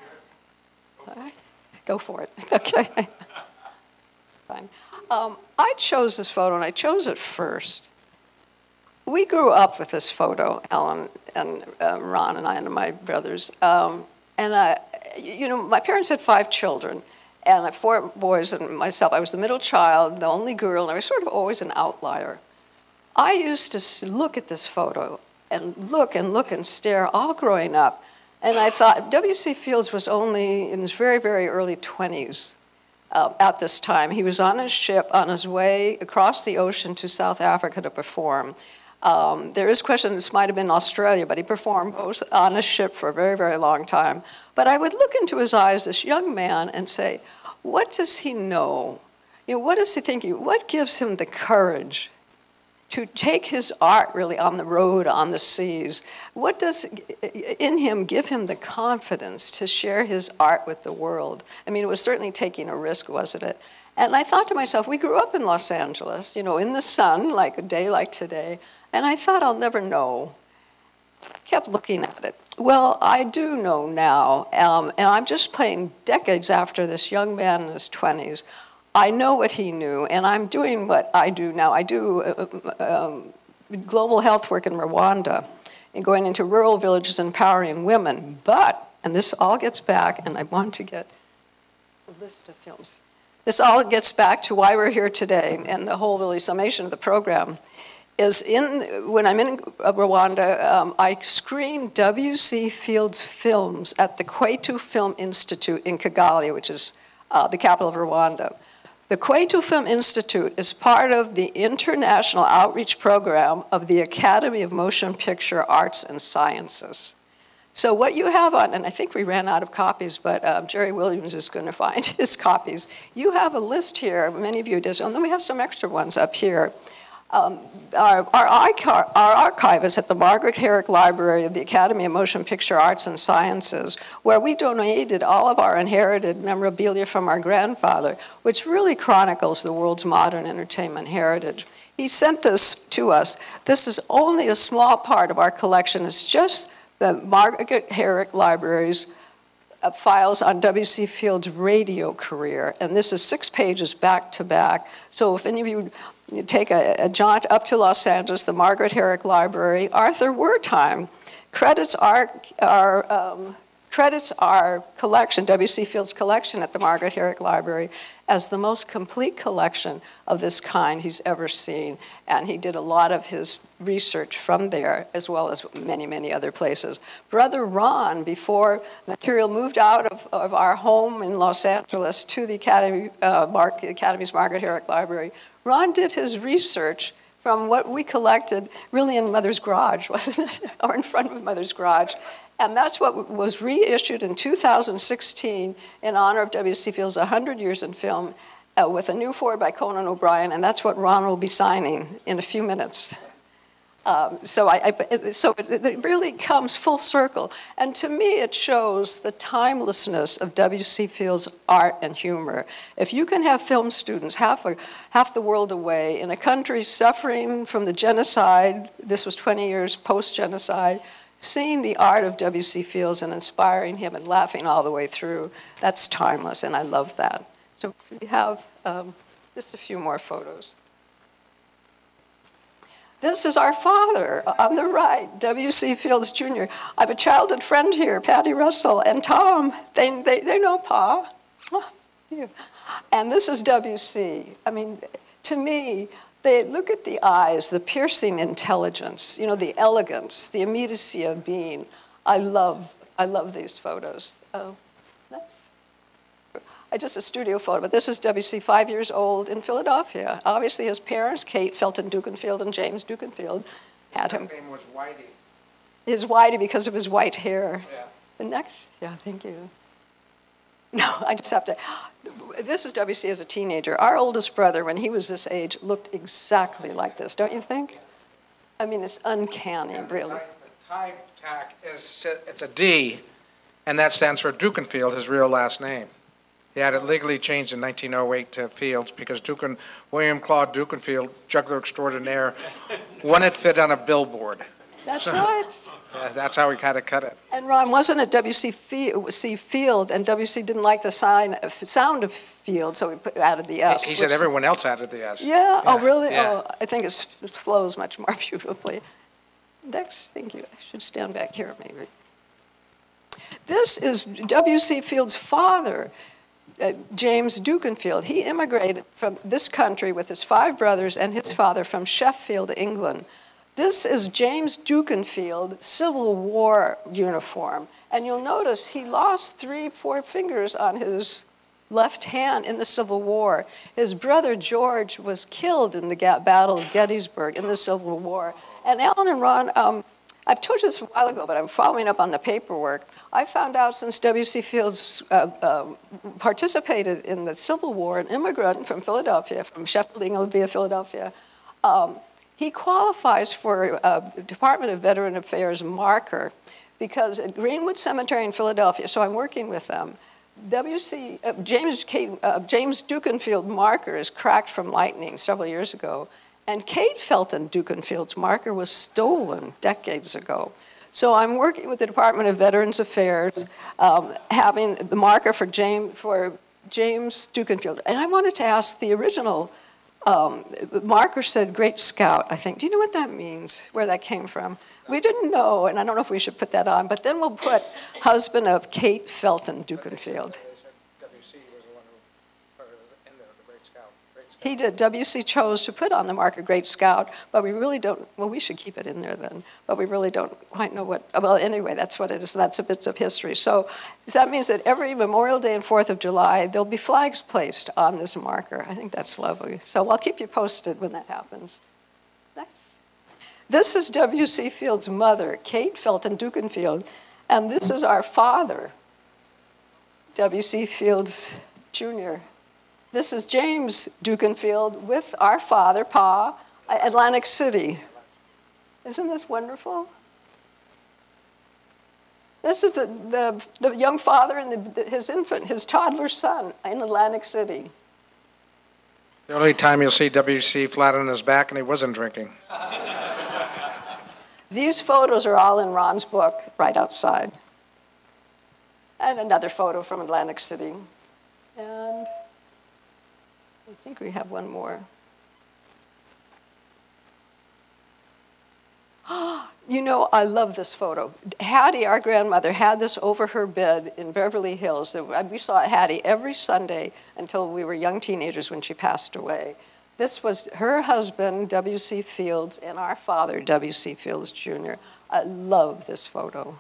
All right, go for it. Okay. Fine. Um, I chose this photo, and I chose it first. We grew up with this photo, Alan and uh, Ron and I and my brothers. Um, and, uh, you know, my parents had five children, and I had four boys and myself. I was the middle child, the only girl, and I was sort of always an outlier. I used to look at this photo and look and look and stare all growing up. And I thought W C Fields was only in his very, very early twenties uh, at this time. He was on his ship on his way across the ocean to South Africa to perform. Um, there is question, this might have been Australia, but he performed both on a ship for a very, very long time. But I would look into his eyes, this young man, and say, what does he know? You know, what is he thinking? What gives him the courage to take his art really on the road, on the seas? What does in him give him the confidence to share his art with the world? I mean, it was certainly taking a risk, wasn't it? And I thought to myself, we grew up in Los Angeles, you know, in the sun, like a day like today. And I thought, I'll never know. I kept looking at it. Well, I do know now, um, and I'm just playing decades after this young man in his twenties. I know what he knew, and I'm doing what I do now. I do uh, um, global health work in Rwanda, and going into rural villages, empowering women. But, and this all gets back, and I want to get a list of films. This all gets back to why we're here today, and the whole really summation of the program. Is in, when I'm in Rwanda, um, I screen W C Fields films at the Kwetu Film Institute in Kigali, which is uh, the capital of Rwanda. The Cueto Film Institute is part of the international outreach program of the Academy of Motion Picture Arts and Sciences. So what you have on, and I think we ran out of copies, but uh, Jerry Williams is going to find his copies. You have a list here, many of you did, and then we have some extra ones up here. Um, our, our, archive, our archive is at the Margaret Herrick Library of the Academy of Motion Picture Arts and Sciences, where we donated all of our inherited memorabilia from our grandfather, which really chronicles the world's modern entertainment heritage. He sent this to us. This is only a small part of our collection. It's just the Margaret Herrick Library's uh, files on W C Field's radio career, and this is six pages back to back. So if any of you You take a, a jaunt up to Los Angeles, the Margaret Herrick Library, Arthur Wertheim credits our, our, um, credits our collection, W C Field's collection at the Margaret Herrick Library, as the most complete collection of this kind he's ever seen. And he did a lot of his research from there, as well as many, many other places. Brother Ron, before material moved out of, of our home in Los Angeles to the Academy, uh, Mar Academy's Margaret Herrick Library, Ron did his research from what we collected really in Mother's garage, wasn't it? Or in front of Mother's garage. And that's what was reissued in two thousand sixteen in honor of W C Field's one hundred years in film uh, with a new foreword by Conan O'Brien, and that's what Ron will be signing in a few minutes. Um, so I, I, so it, it really comes full circle. And to me, it shows the timelessness of W C Field's art and humor. If you can have film students half, a, half the world away in a country suffering from the genocide, this was twenty years post-genocide, seeing the art of W C Fields and inspiring him and laughing all the way through, that's timeless, and I love that. So we have um, just a few more photos. This is our father on the right, W C Fields Junior I have a childhood friend here, Patty Russell, and Tom. They, they, they know Pa. Oh, yeah. And this is W C. I mean, to me, they look at the eyes, the piercing intelligence, you know, the elegance, the immediacy of being. I love, I love these photos. Oh, nice. I just a studio photo, but this is W C, five years old in Philadelphia. Obviously, his parents, Kate Felton Dukenfield and James Dukenfield, had him. His name was Whitey. His Whitey because of his white hair. Yeah. The next, yeah, thank you. No, I just have to. This is W C as a teenager. Our oldest brother, when he was this age, looked exactly like this, don't you think? I mean, it's uncanny, and really. The tie tack is it's a D, and that stands for Dukenfield, his real last name. He had it legally changed in nineteen oh eight to Fields because Duken, William Claude Dukenfield, juggler extraordinaire, wanted fit on a billboard. That's so, right. Yeah, that's how we kind of cut it. And Ron wasn't at W C Field, and W C didn't like the sign, sound of Field, so we put, added the S. He, he said everyone else added the S. Yeah, yeah. Oh, really? Yeah. Oh, I think it's, it flows much more beautifully. Next, thank you. I should stand back here, maybe. This is W C Field's father. Uh, James Dukenfield. He immigrated from this country with his five brothers and his father from Sheffield, England. This is James Dukenfield Civil War uniform. And you'll notice he lost three, four fingers on his left hand in the Civil War. His brother George was killed in the Battle of Gettysburg in the Civil War. And Alan and Ron, um, I've told you this a while ago, but I'm following up on the paperwork. I found out since W C Fields uh, uh, participated in the Civil War, an immigrant from Philadelphia, from Sheffield, England via Philadelphia, um, he qualifies for a Department of Veteran Affairs marker because at Greenwood Cemetery in Philadelphia, so I'm working with them, W C, uh, James, Kate, uh, James Dukenfield marker is cracked from lightning several years ago. And Kate Felton Dukenfield's marker was stolen decades ago. So I'm working with the Department of Veterans Affairs, um, having the marker for James, for James Dukenfield. And I wanted to ask the original um, marker said Great Scout, I think. Do you know what that means, where that came from? We didn't know, and I don't know if we should put that on, but then we'll put husband of Kate Felton Dukenfield. he did. W C chose to put on the mark a great scout, but we really don't, well, we should keep it in there then, but we really don't quite know what, well, anyway, that's what it is. That's a bit of history. So that means that every Memorial Day and fourth of July, there'll be flags placed on this marker. I think that's lovely. So I'll keep you posted when that happens. Next. This is W C Field's mother, Kate Felton Dukenfield, and this is our father, W C Fields Junior This is James Dukenfield with our father, Pa, Atlantic City. Isn't this wonderful? This is the, the, the young father and the, his infant, his toddler son in Atlantic City. The only time you'll see W C flat on his back and he wasn't drinking. These photos are all in Ron's book, right outside. And another photo from Atlantic City. And I think we have one more. You know, I love this photo. Hattie, our grandmother, had this over her bed in Beverly Hills. We saw Hattie every Sunday until we were young teenagers when she passed away. This was her husband, W C Fields, and our father, W C Fields Junior I love this photo.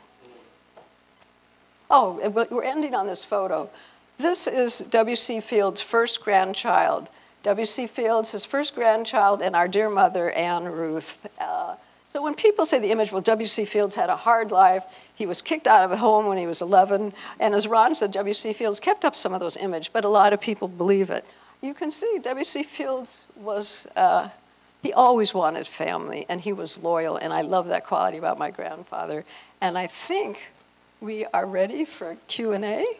Oh, we're ending on this photo. This is W C Fields' first grandchild. W C Fields, his first grandchild, and our dear mother, Anne Ruth. Uh, so when people say the image, well, W C Fields had a hard life. He was kicked out of home when he was eleven. And as Ron said, W C Fields kept up some of those images, but a lot of people believe it. You can see W C Fields was, uh, he always wanted family, and he was loyal, and I love that quality about my grandfather. And I think we are ready for Q and A.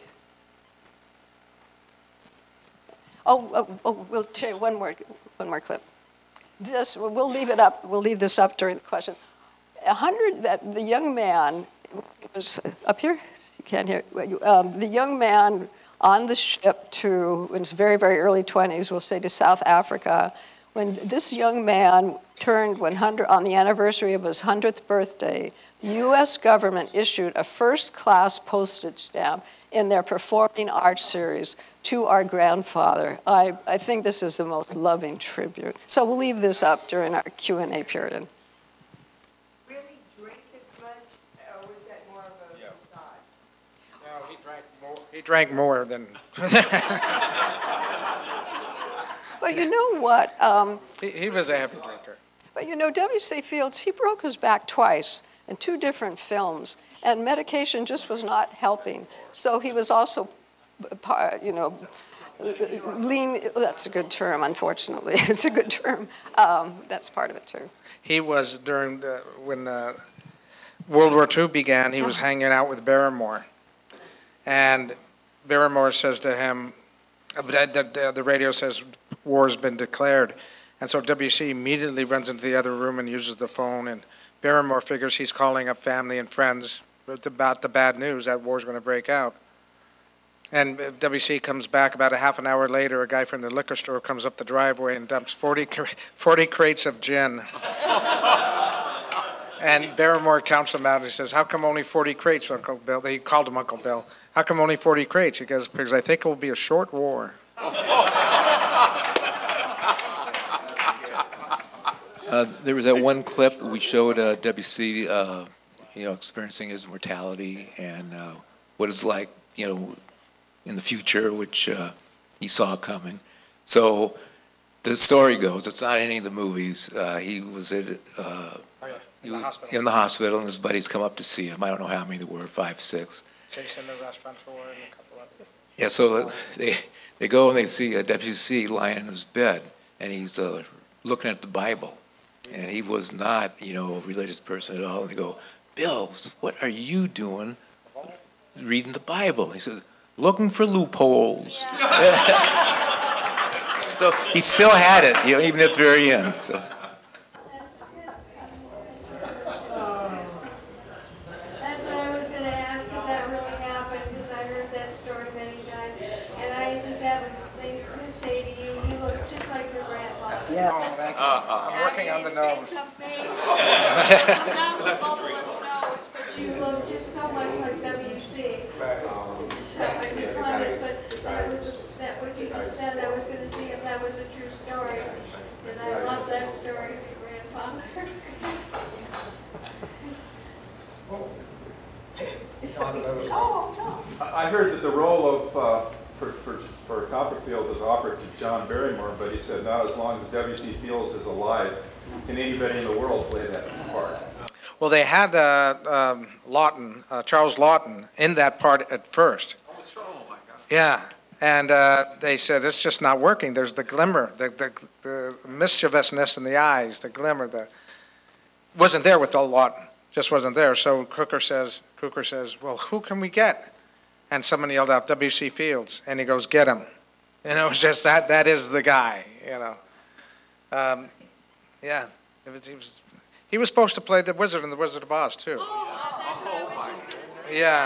Oh, oh, oh, we'll show you one more, one more clip. This, we'll leave it up, we'll leave this up during the question. A hundred, that the young man, was up here, you can't hear, um, the young man on the ship to, in his very, very early twenties, we'll say to South Africa, when this young man turned one hundred, on the anniversary of his hundredth birthday, the U S government issued a first-class postage stamp in their performing arts series to our grandfather. I, I think this is the most loving tribute. So we'll leave this up during our Q and A period. Really drink as much, or was that more of a facade? No, he drank more, he drank more than... But you know what? Um, he, he was a heavy drinker. But you know, W C Fields, he broke his back twice in two different films, and medication just was not helping. So he was also, you know, lean, that's a good term, unfortunately. It's a good term. Um, that's part of it, too. He was, during, the, when uh, World War Two began, he was hanging out with Barrymore. And Barrymore says to him, uh, the, the radio says, war's been declared. And so W C immediately runs into the other room and uses the phone, and Barrymore figures he's calling up family and friends about the bad news that war's going to break out. And W C comes back about a half an hour later. A guy from the liquor store comes up the driveway and dumps forty, forty crates of gin. And Barrymore counts them out and he says, how come only forty crates, Uncle Bill? They called him Uncle Bill. How come only forty crates? He goes, because I think it will be a short war. Uh, there was that one clip we showed uh, W C, uh, you know, experiencing his mortality and uh, what it's like, you know, in the future, which uh, he saw coming. So the story goes, it's not any of the movies. Uh, he was at, uh, he was in the hospital, and his buddies come up to see him. I don't know how many there were, five, six. Jason, the restaurant tour, and a couple others. Yeah, so they they go and they see a W C lying in his bed, and he's uh, looking at the Bible. And he was not, you know, a religious person at all. And they go, Bill, what are you doing reading the Bible? He says, looking for loopholes. So he still had it, you know, even at the very end. So. That's what I was going to ask if that really happened, because I heard that story many times. And I just have a thing to say to you. You look just like your grandfather. Yeah. Oh, thank you. Uh, uh, I'm working on the nose. It's amazing. Not the bubbleless nose, but you look just so much like W C. So I just wanted, but that was that what you just said. I was going to see if that was a true story. story of your grandfather. Oh, Tom. I heard that the role of uh, for, for, for Copperfield was offered to John Barrymore, but he said not as long as W C Fields is alive can anybody in the world play that part. Well, they had uh, um, Lawton, uh, Charles Lawton, in that part at first. Oh my God. Yeah, and uh, they said it's just not working. There's the glimmer, the, the, the mischievousness in the eyes, the glimmer, the wasn't there with Lawton. Just wasn't there. So Crooker says, Crooker says, well, who can we get? And someone yelled out, W C Fields, and he goes, get him. And it was just that, that is the guy, you know. Um, yeah, it was, he was, he was supposed to play the wizard in The Wizard of Oz, too. Yeah.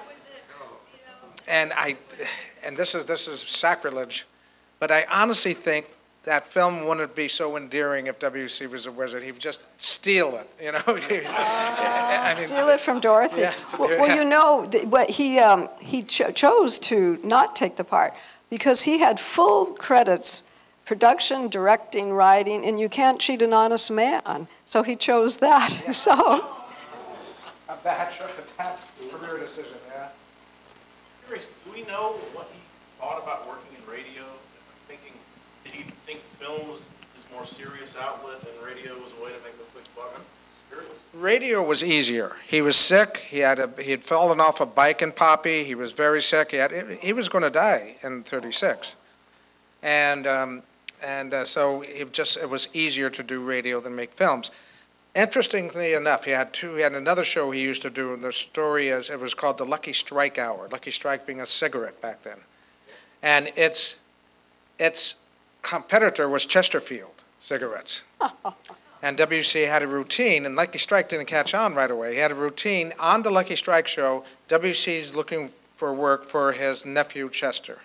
And I, and this is, this is sacrilege, but I honestly think that film wouldn't be so endearing if W C was a wizard. He would just steal it, you know. I mean, steal it from Dorothy. Yeah. Well, well, you know, th- what he um, he cho- chose to not take the part because he had full credits, production, directing, writing, and you can't cheat an honest man. So he chose that. Yeah. So. A bad, bad career decision, yeah. Curious, do we know what he thought about working in radio? I'm thinking, did he think film was his more serious outlet and radio was a way to make a quick buck? I'm curious. Radio was easier. He was sick. He had a, he had fallen off a bike in Poppy. He was very sick. He had he was going to die in thirty-six, and um, and uh, so it just it was easier to do radio than make films. Interestingly enough, he had two. He had another show he used to do, and the story is it was called the Lucky Strike Hour. Lucky Strike being a cigarette back then, and its its competitor was Chesterfield cigarettes. And W C had a routine, and Lucky Strike didn't catch on right away. He had a routine on the Lucky Strike show. W C's looking for work for his nephew Chester.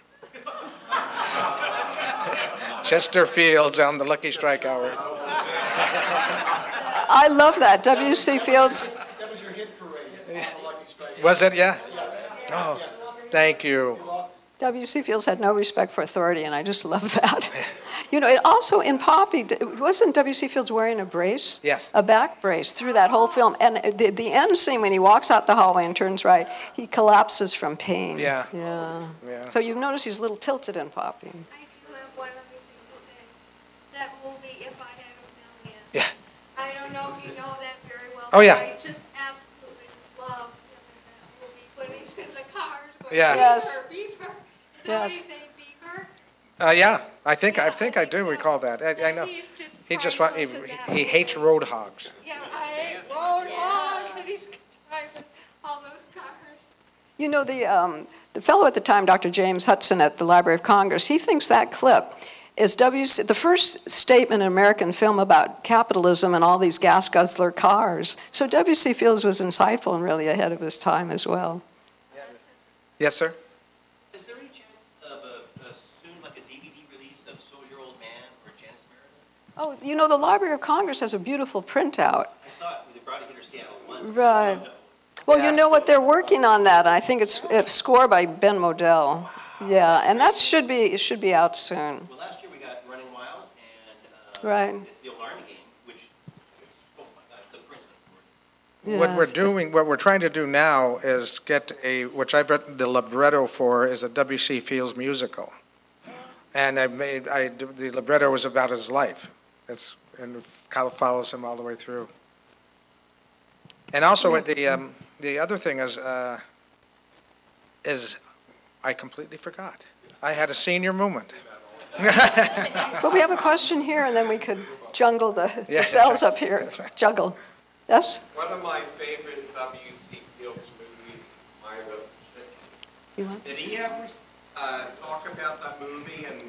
Chester Fields on the Lucky Strike Hour. I love that. W C Fields. That was your hit parade. Was it? Yeah? Oh, thank you. W C Fields had no respect for authority, and I just love that. You know, it also in Poppy, wasn't W C Fields wearing a brace? Yes. A back brace through that whole film. And the, the end scene, when he walks out the hallway and turns right, he collapses from pain. Yeah. Yeah. Yeah. So you notice he's a little tilted in Poppy. I do have one other thing to say. That movie, If I Had a Million. Yeah. I don't know if you know that very well. Oh, yeah. But I just absolutely love that movie when he's in the cars going, Yeah. Beaver, Beaver. Is that Yes. what he's saying, Beaver? Uh, yeah, I think I think I do recall that. I, I know. He just wa- he, he hates road hogs. Yeah, I hate road hog, and he's driving all those cars. You know, the, um, the fellow at the time, Doctor James Hudson at the Library of Congress, he thinks that clip is W C, the first statement in American film about capitalism and all these gas guzzler cars. So W C Fields was insightful and really ahead of his time as well. Yes, sir? Is there any chance of a, a soon, like a D V D release of Soldier Old Man or Janice Meredith? Oh, you know, the Library of Congress has a beautiful printout. I saw it when they brought it here to Seattle once. Right. Well, you know what, they're working on that. I think it's a score by Ben Modell. Yeah, and that should be, it should be out soon. Well, last year we got Running Wild, and uh, Right. it's the old Army game, which, oh my gosh, the Princeton. What we're Yes. doing, what we're trying to do now is get a, which I've written the libretto for, is a W C Fields musical. And I made, I, the libretto was about his life. It's, and it kind of follows him all the way through. And also, the, um, the other thing is, uh, is I completely forgot. I had a senior moment. But we have a question here, and then we could jungle the, Yeah, the cells that's right. up here. That's right. Juggle. Yes? One of my favorite W C Fields movies is My Little Chicken. Do you want Did this? he ever uh, talk about that movie, and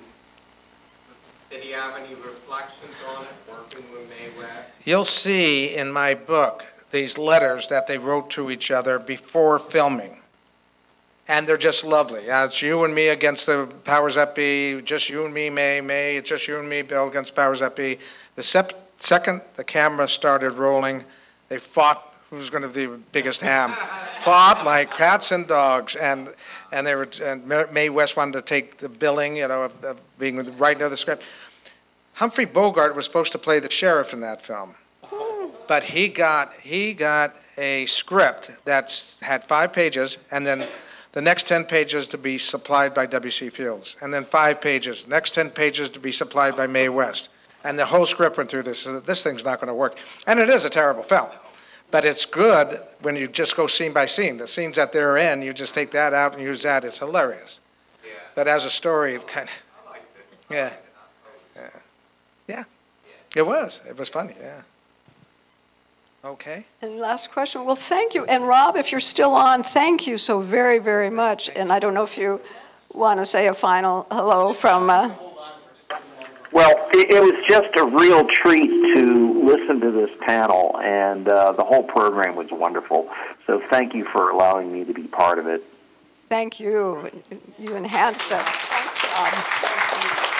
did he have any reflections on it, working with Mae West? You'll see in my book these letters that they wrote to each other before filming. And they're just lovely. Uh, it's you and me against the powers that be, just you and me, May, May, it's just you and me, Bill, against powers that be. The sep- second the camera started rolling, they fought who's going to be the biggest ham. Fought like cats and dogs, and and they were. And Mae West wanted to take the billing, you know, of, of being right near the script. Humphrey Bogart was supposed to play the sheriff in that film, but he got he got a script that's had five pages, and then the next ten pages to be supplied by W C Fields, and then five pages, next ten pages to be supplied by Mae West, and the whole script went through this. So that this thing's not going to work, and it is a terrible film, but it's good when you just go scene by scene. The scenes that they're in, you just take that out and use that. It's hilarious. But as a story, it kind of, yeah. Yeah. Yeah, it was. It was funny, yeah. Okay. And last question. Well, thank you. And Rob, if you're still on, thank you so very, very much. And I don't know if you want to say a final hello from... Uh... Well, it, it was just a real treat to listen to this panel, and uh, the whole program was wonderful. So thank you for allowing me to be part of it. Thank you. You enhanced it. Thank you.